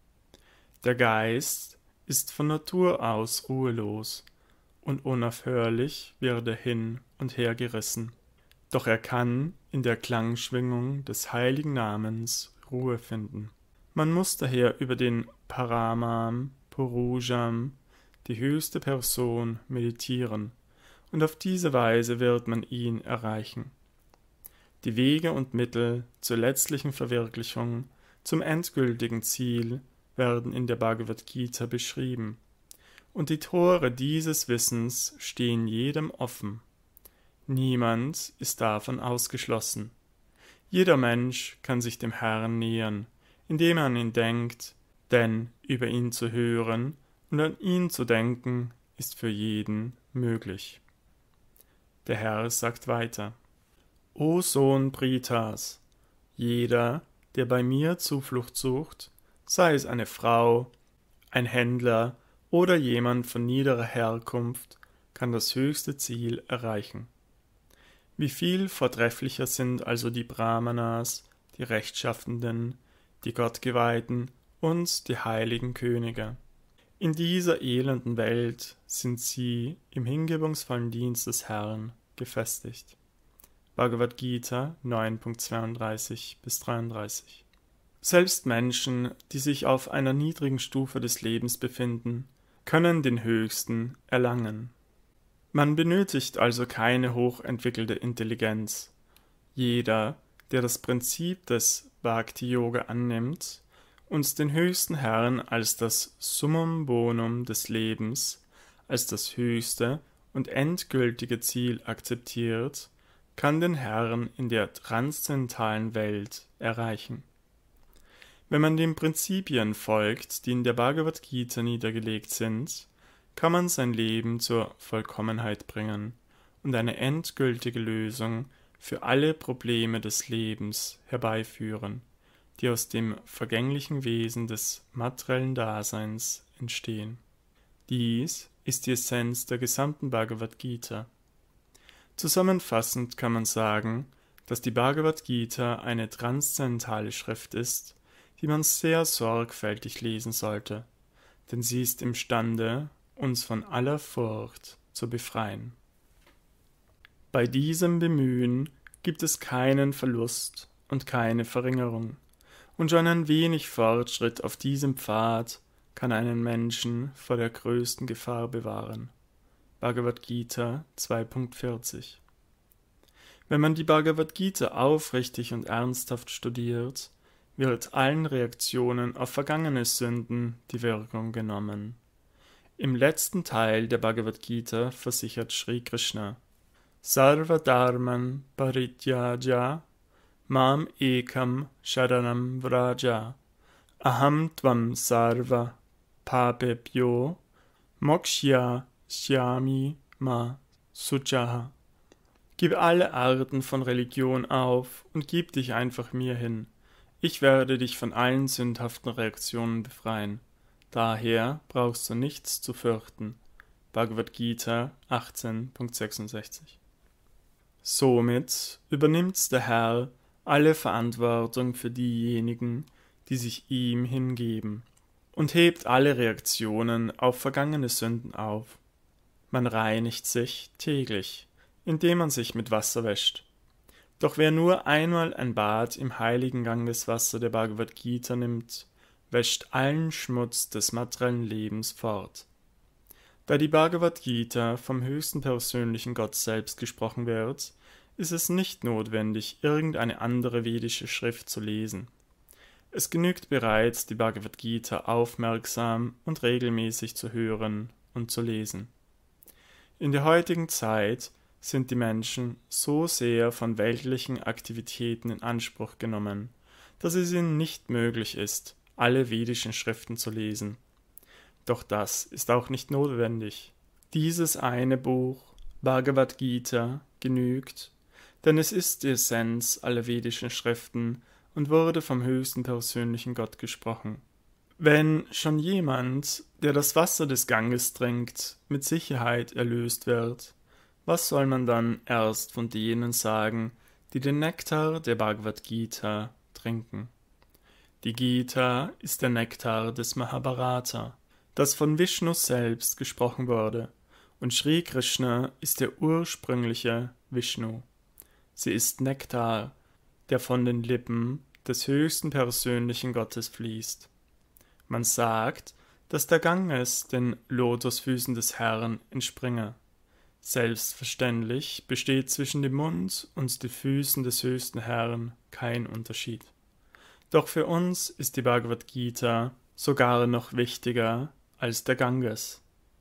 Der Geist ist von Natur aus ruhelos und unaufhörlich wird er hin und her gerissen, doch er kann in der Klangschwingung des heiligen Namens Ruhe finden. Man muss daher über den Paramam Purusham, die höchste Person, meditieren, und auf diese Weise wird man ihn erreichen. Die Wege und Mittel zur letztlichen Verwirklichung, zum endgültigen Ziel, werden in der Bhagavad Gita beschrieben, und die Tore dieses Wissens stehen jedem offen. Niemand ist davon ausgeschlossen. Jeder Mensch kann sich dem Herrn nähern, indem er an ihn denkt, denn über ihn zu hören und an ihn zu denken ist für jeden möglich. Der Herr sagt weiter: O Sohn Prithas, jeder, der bei mir Zuflucht sucht, sei es eine Frau, ein Händler oder jemand von niederer Herkunft, kann das höchste Ziel erreichen. Wie viel vortrefflicher sind also die Brahmanas, die Rechtschaffenden, die Gottgeweihten und die heiligen Könige. In dieser elenden Welt sind sie im hingebungsvollen Dienst des Herrn gefestigt. Bhagavad Gita neun Punkt zweiunddreißig bis dreiunddreißig. Selbst Menschen, die sich auf einer niedrigen Stufe des Lebens befinden, können den Höchsten erlangen. Man benötigt also keine hochentwickelte Intelligenz. Jeder, der das Prinzip des Bhakti-Yoga annimmt und den höchsten Herrn als das Summum bonum des Lebens, als das höchste und endgültige Ziel akzeptiert, kann den Herrn in der transzendentalen Welt erreichen. Wenn man den Prinzipien folgt, die in der Bhagavad Gita niedergelegt sind, kann man sein Leben zur Vollkommenheit bringen und eine endgültige Lösung für alle Probleme des Lebens herbeiführen, die aus dem vergänglichen Wesen des materiellen Daseins entstehen. Dies ist die Essenz der gesamten Bhagavad Gita. Zusammenfassend kann man sagen, dass die Bhagavad Gita eine transzendentale Schrift ist, die man sehr sorgfältig lesen sollte, denn sie ist imstande, uns von aller Furcht zu befreien. Bei diesem Bemühen gibt es keinen Verlust und keine Verringerung, und schon ein wenig Fortschritt auf diesem Pfad kann einen Menschen vor der größten Gefahr bewahren. Bhagavad Gita zwei Punkt vierzig. Wenn man die Bhagavad Gita aufrichtig und ernsthaft studiert, wird allen Reaktionen auf vergangene Sünden die Wirkung genommen. Im letzten Teil der Bhagavad Gita versichert Sri Krishna: Sarva Dharman Parityaja Mam Ekam Sharanam Vraja Aham Tvam Sarva Papebhyo Moksha Shyami Ma Suchaha. Gib alle Arten von Religion auf und gib dich einfach mir hin. Ich werde dich von allen sündhaften Reaktionen befreien. Daher brauchst du nichts zu fürchten. Bhagavad Gita achtzehn Punkt sechsundsechzig. Somit übernimmt der Herr alle Verantwortung für diejenigen, die sich ihm hingeben, und hebt alle Reaktionen auf vergangene Sünden auf. Man reinigt sich täglich, indem man sich mit Wasser wäscht. Doch wer nur einmal ein Bad im heiligen Gangeswasser der Bhagavad Gita nimmt, wäscht allen Schmutz des materiellen Lebens fort. Da die Bhagavad Gita vom höchsten persönlichen Gott selbst gesprochen wird, ist es nicht notwendig, irgendeine andere vedische Schrift zu lesen. Es genügt bereits, die Bhagavad Gita aufmerksam und regelmäßig zu hören und zu lesen. In der heutigen Zeit sind die Menschen so sehr von weltlichen Aktivitäten in Anspruch genommen, dass es ihnen nicht möglich ist, alle vedischen Schriften zu lesen. Doch das ist auch nicht notwendig. Dieses eine Buch, Bhagavad Gita, genügt, denn es ist die Essenz aller vedischen Schriften und wurde vom höchsten persönlichen Gott gesprochen. Wenn schon jemand, der das Wasser des Ganges trinkt, mit Sicherheit erlöst wird, was soll man dann erst von denen sagen, die den Nektar der Bhagavad Gita trinken? Die Gita ist der Nektar des Mahabharata, das von Vishnu selbst gesprochen wurde, und Sri Krishna ist der ursprüngliche Vishnu. Sie ist Nektar, der von den Lippen des höchsten persönlichen Gottes fließt. Man sagt, dass der Ganges den Lotusfüßen des Herrn entspringe. Selbstverständlich besteht zwischen dem Mund und den Füßen des höchsten Herrn kein Unterschied. Doch für uns ist die Bhagavad Gita sogar noch wichtiger als der Ganges.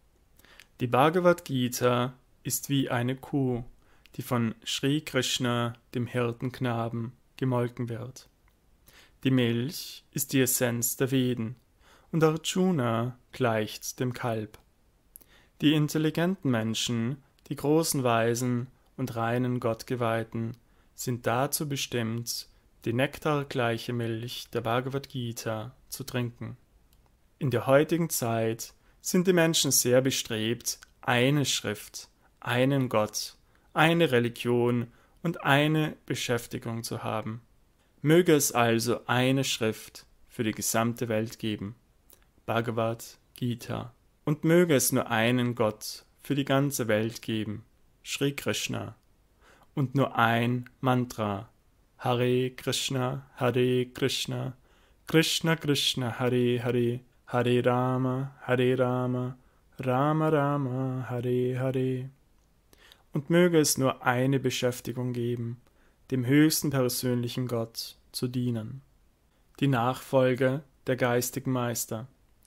Die Bhagavad Gita ist wie eine Kuh, die von Sri Krishna, dem Hirtenknaben, gemolken wird. Die Milch ist die Essenz der Veden, und Arjuna gleicht dem Kalb. Die intelligenten Menschen, die großen Weisen und reinen Gottgeweihten, sind dazu bestimmt, die nektargleiche Milch der Bhagavad Gita zu trinken. In der heutigen Zeit sind die Menschen sehr bestrebt, eine Schrift, einen Gott, eine Religion und eine Beschäftigung zu haben. Möge es also eine Schrift für die gesamte Welt geben, Bhagavad Gita, und möge es nur einen Gott für die ganze Welt geben, Sri Krishna, und nur ein Mantra, Hare Krishna, Hare Krishna, Krishna Krishna, Hare Hare, Hare Rama, Hare Rama, Rama Rama, Hare Hare. Und möge es nur eine Beschäftigung geben, dem höchsten persönlichen Gott zu dienen. Die Nachfolge der geistigen Meister.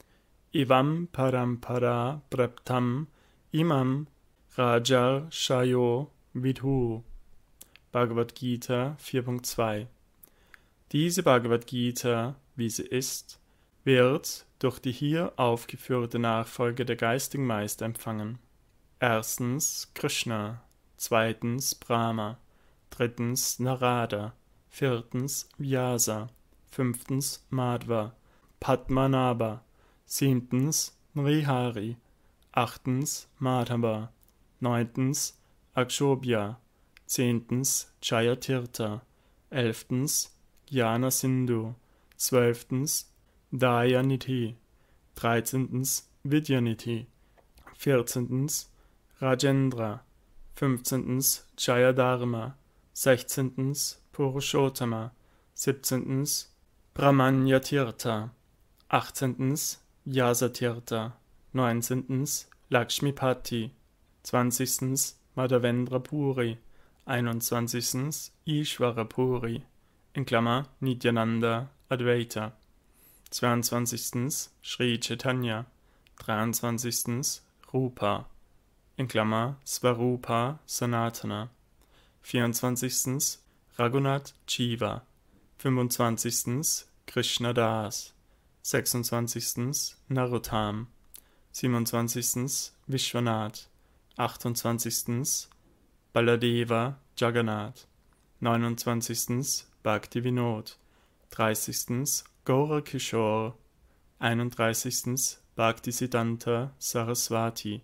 Evam Parampara Praptam Imam Rajar Shayo Vidhu. Bhagavad Gita vier Punkt zwei. Diese Bhagavad Gita, wie sie ist, wird durch die hier aufgeführte Nachfolge der geistigen Meister empfangen. Erstens Krishna, zweitens Brahma, drittens Narada, viertens Vyasa, fünftens Madhva, Padmanabha, siebtens Nrihari, achtens Madhava, neuntens Akshobhya, zehntens Jayatirtha, elftens Jnana Sindhu, zwölftens Dayanidhi, dreizehntens Vidyanithi, vierzehntens Rajendra, fünfzehntens Jayadharma, sechzehntens Purushottama, siebzehntens Brahmanyatirtha, achtzehntens Vyasatirtha, neunzehntens Lakshmipati, zwanzigstens Madhavendra Puri, einundzwanzigstens Ishvara Puri, in Klammer Nityananda Advaita, zweiundzwanzigstens Sri Chaitanya, dreiundzwanzigstens Rupa, in Klammer Svarupa Sanatana, vierundzwanzigstens Raghunath Jiva, fünfundzwanzigstens Krishna Das, sechsundzwanzigstens Narottam, siebenundzwanzigstens Vishwanath, achtundzwanzigstens Baladeva Jagannath, neunundzwanzigstens Bhaktivinod, dreißigstens Gaura Kishore, einunddreißigstens Bhaktisiddhanta Saraswati,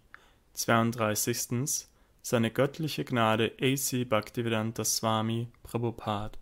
zweiunddreißigstens seine göttliche Gnade A C Bhaktivedanta Swami Prabhupada.